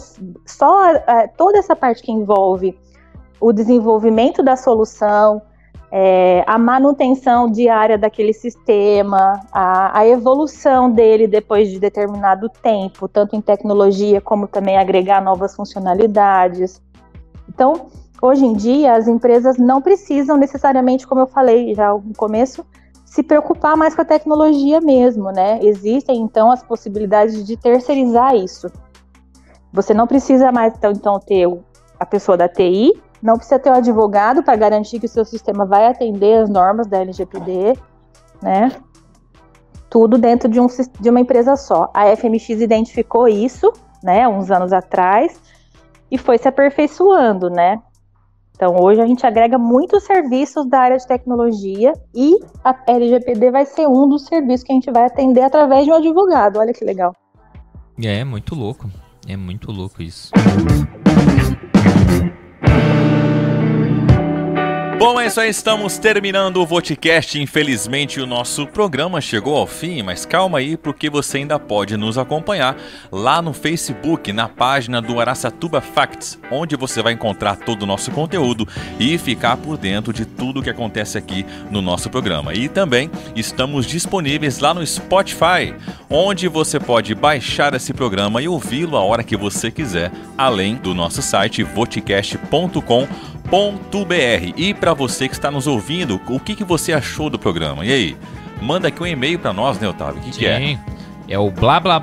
toda essa parte que envolve o desenvolvimento da solução, a manutenção diária daquele sistema, a evolução dele depois de determinado tempo, tanto em tecnologia como também agregar novas funcionalidades. Então, hoje em dia, as empresas não precisam necessariamente, como eu falei já no começo, se preocupar mais com a tecnologia mesmo, né? Existem, então, as possibilidades de terceirizar isso. Você não precisa mais, então, ter a pessoa da TI, não precisa ter um advogado para garantir que o seu sistema vai atender as normas da LGPD, né? Tudo dentro de uma empresa só. A FMX identificou isso, né, uns anos atrás, e foi se aperfeiçoando, né? Então, hoje a gente agrega muitos serviços da área de tecnologia e a LGPD vai ser um dos serviços que a gente vai atender através de um advogado. Olha que legal. É muito louco. É muito louco isso. Bom, é isso aí, estamos terminando o Voticast. Infelizmente o nosso programa chegou ao fim, mas calma aí, porque você ainda pode nos acompanhar lá no Facebook, na página do Araçatuba Facts, onde você vai encontrar todo o nosso conteúdo e ficar por dentro de tudo que acontece aqui no nosso programa. E também estamos disponíveis lá no Spotify, onde você pode baixar esse programa e ouvi-lo a hora que você quiser, além do nosso site voticast.com.br. E para você que está nos ouvindo, o que você achou do programa? E aí? Manda aqui um e-mail para nós, né, Otávio? O que é? É o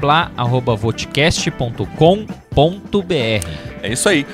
blá-blá-blá@voticast.com.br. É isso aí,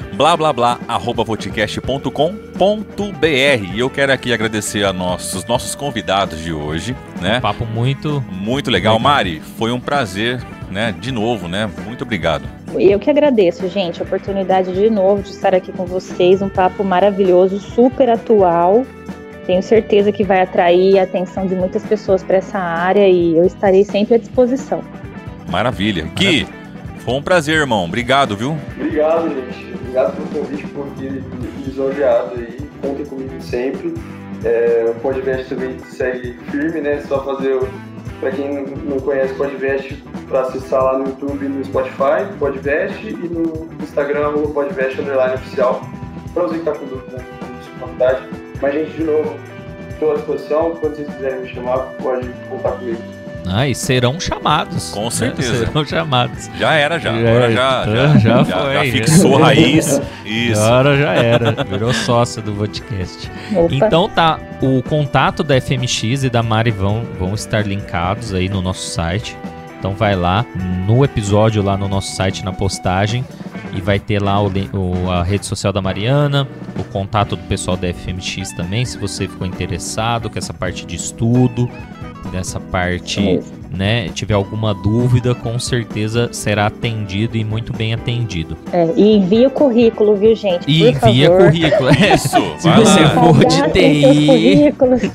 blá-blá-blá@voticast.com.br. E eu quero aqui agradecer a nossos convidados de hoje, né? Um papo muito legal. Mari, foi um prazer, né? De novo, né? Muito obrigado. Eu que agradeço, gente, a oportunidade de novo de estar aqui com vocês, um papo maravilhoso, super atual. Tenho certeza que vai atrair a atenção de muitas pessoas para essa área e eu estarei sempre à disposição. Maravilha. Gui, foi um prazer, irmão. Obrigado, viu? Obrigado, gente. Obrigado pelo convite, por ter lisonjeado aí. Contem comigo sempre. O podcast também segue firme, né? Só fazer, para quem não conhece o podcast, para acessar lá no YouTube e no Spotify, podcast, e no Instagram, podcast_oficial. Para você que está com dúvida, com vontade. Mas, gente, de novo, estou à disposição. Quando vocês quiserem me chamar, pode contar comigo. E serão chamados. Com certeza. Serão chamados. Já era. Agora já foi. Já fixou a raiz. Isso. Agora já era. Virou sócio do Voticast. Então tá, o contato da FMX e da Mari vão estar linkados aí no nosso site. Então vai lá no episódio, lá no nosso site, na postagem. E vai ter lá a rede social da Mariana, o contato do pessoal da FMX também, se você ficou interessado com essa parte de estudo, dessa parte, né, tiver alguma dúvida, com certeza será atendido e muito bem atendido. E envia o currículo, viu, gente? E envia currículo. Isso. Se você for de TI,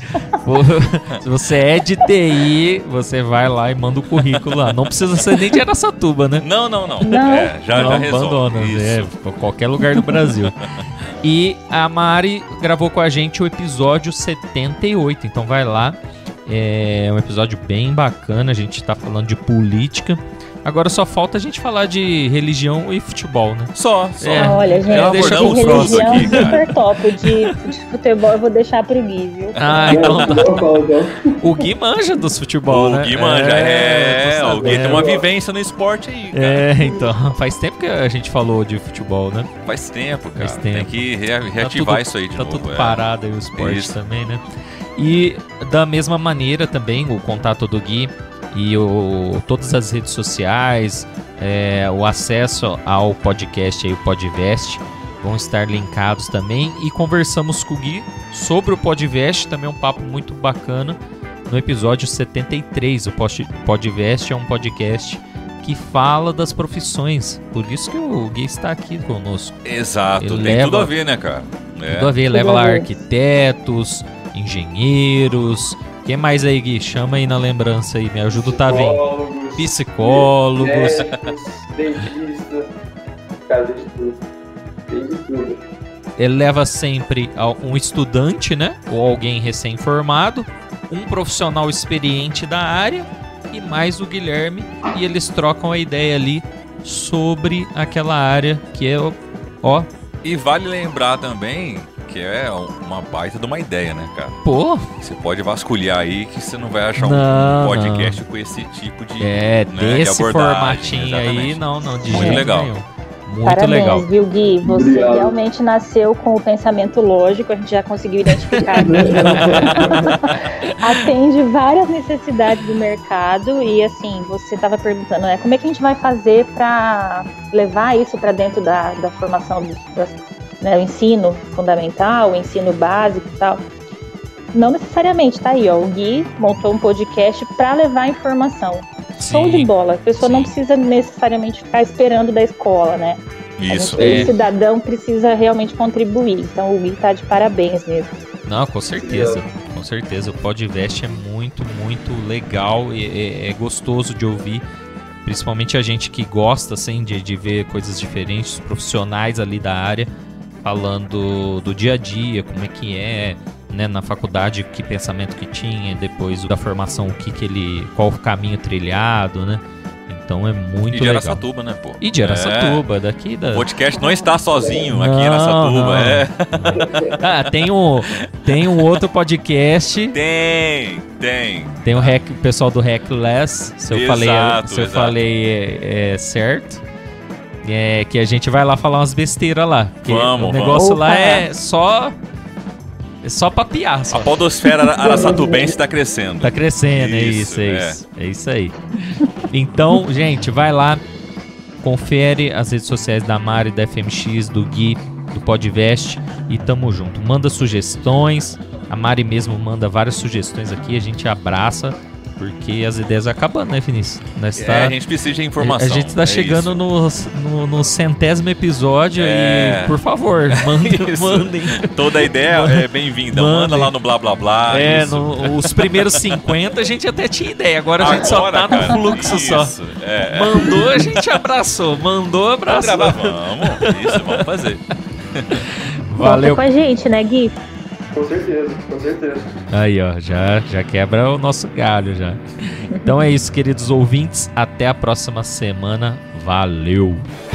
se você é de TI, você vai lá e manda o currículo lá. Não precisa ser nem de Araçatuba, né? Não. Já abandona, qualquer lugar do Brasil. E a Mari gravou com a gente o episódio 78, então vai lá. É um episódio bem bacana, a gente tá falando de política. Agora só falta a gente falar de religião e futebol, né? Só. Olha, gente, deixa de religião aqui, super top. De futebol eu vou deixar pro Gui, viu? Então o Gui manja dos futebol, né? O Gui manja, o Gui tem uma vivência no esporte aí, cara. Então, faz tempo que a gente falou de futebol, né? Faz tempo, cara. Tem que reativar isso aí de novo. Tá tudo parado aí o esporte também, né? E da mesma maneira também o contato do Gui e todas as redes sociais, o acesso ao podcast, aí, o Podvest, vão estar linkados também. E conversamos com o Gui sobre o Podvest, também um papo muito bacana, no episódio 73. O Podvest é um podcast que fala das profissões, por isso que o Gui está aqui conosco. Exato, tem tudo a ver, né, cara? Tudo a ver, leva lá arquitetos, engenheiros. Quem mais aí, Gui? Chama aí na lembrança aí, me ajuda o Tavinho. Psicólogos. Dentista. Cara, de tudo. Tem de tudo. Ele leva sempre um estudante, né? Ou alguém recém-formado, um profissional experiente da área e mais o Guilherme. E eles trocam a ideia ali sobre aquela área que é E vale lembrar também que é uma baita de uma ideia, né, cara? Pô! Você pode vasculhar aí que você não vai achar um podcast com esse tipo de desse de formatinho exatamente. Aí, não, de muito jeito legal. nenhum. Muito Parabéns, legal. Viu, Gui? Você realmente nasceu com o pensamento lógico, a gente já conseguiu identificar aqui. Atende várias necessidades do mercado e, assim, você estava perguntando, né, como é que a gente vai fazer para levar isso para dentro da formação, o ensino fundamental, o ensino básico e tal. Não necessariamente, tá aí, o Gui montou um podcast para levar informação. Show de bola, a pessoa não precisa necessariamente ficar esperando da escola, né? Isso. O cidadão precisa realmente contribuir, então o Gui tá de parabéns mesmo. Não, com certeza, o Podvest é muito, muito legal e é gostoso de ouvir, principalmente a gente que gosta, assim, de ver coisas diferentes, os profissionais ali da área. falando do dia a dia, como é que é, né, na faculdade, que pensamento que tinha, depois da formação, qual o caminho trilhado, né? Então é muito legal. E de Araçatuba, né, pô? E de Araçatuba, daqui da... O podcast não está sozinho aqui em Araçatuba, Tem um outro podcast. Tem. Tem o pessoal do Hackless, se eu falei certo. Que a gente vai lá falar umas besteiras lá. Vamos, o negócio lá é só papiar. A podosfera araçatubense tá crescendo. Tá crescendo, é isso aí. Então, gente, vai lá, confere as redes sociais da Mari, da FMX, do Gui, do Podvest e tamo junto. Manda sugestões, a Mari mesmo manda várias sugestões aqui, a gente abraça, porque as ideias acabando, né, Vinícius? A gente precisa de informação. A gente tá chegando no 100º episódio e, por favor, mandem. Toda ideia é bem-vinda. Manda lá no blá blá blá. Os primeiros 50 a gente até tinha ideia, agora a gente só tá no fluxo só. Mandou, a gente abraçou. Mandou, abraçou. Vamos fazer. Valeu. Conta com a gente, né, Gui? Com certeza. Aí, ó, já quebra o nosso galho já. Então é isso, queridos ouvintes. Até a próxima semana. Valeu!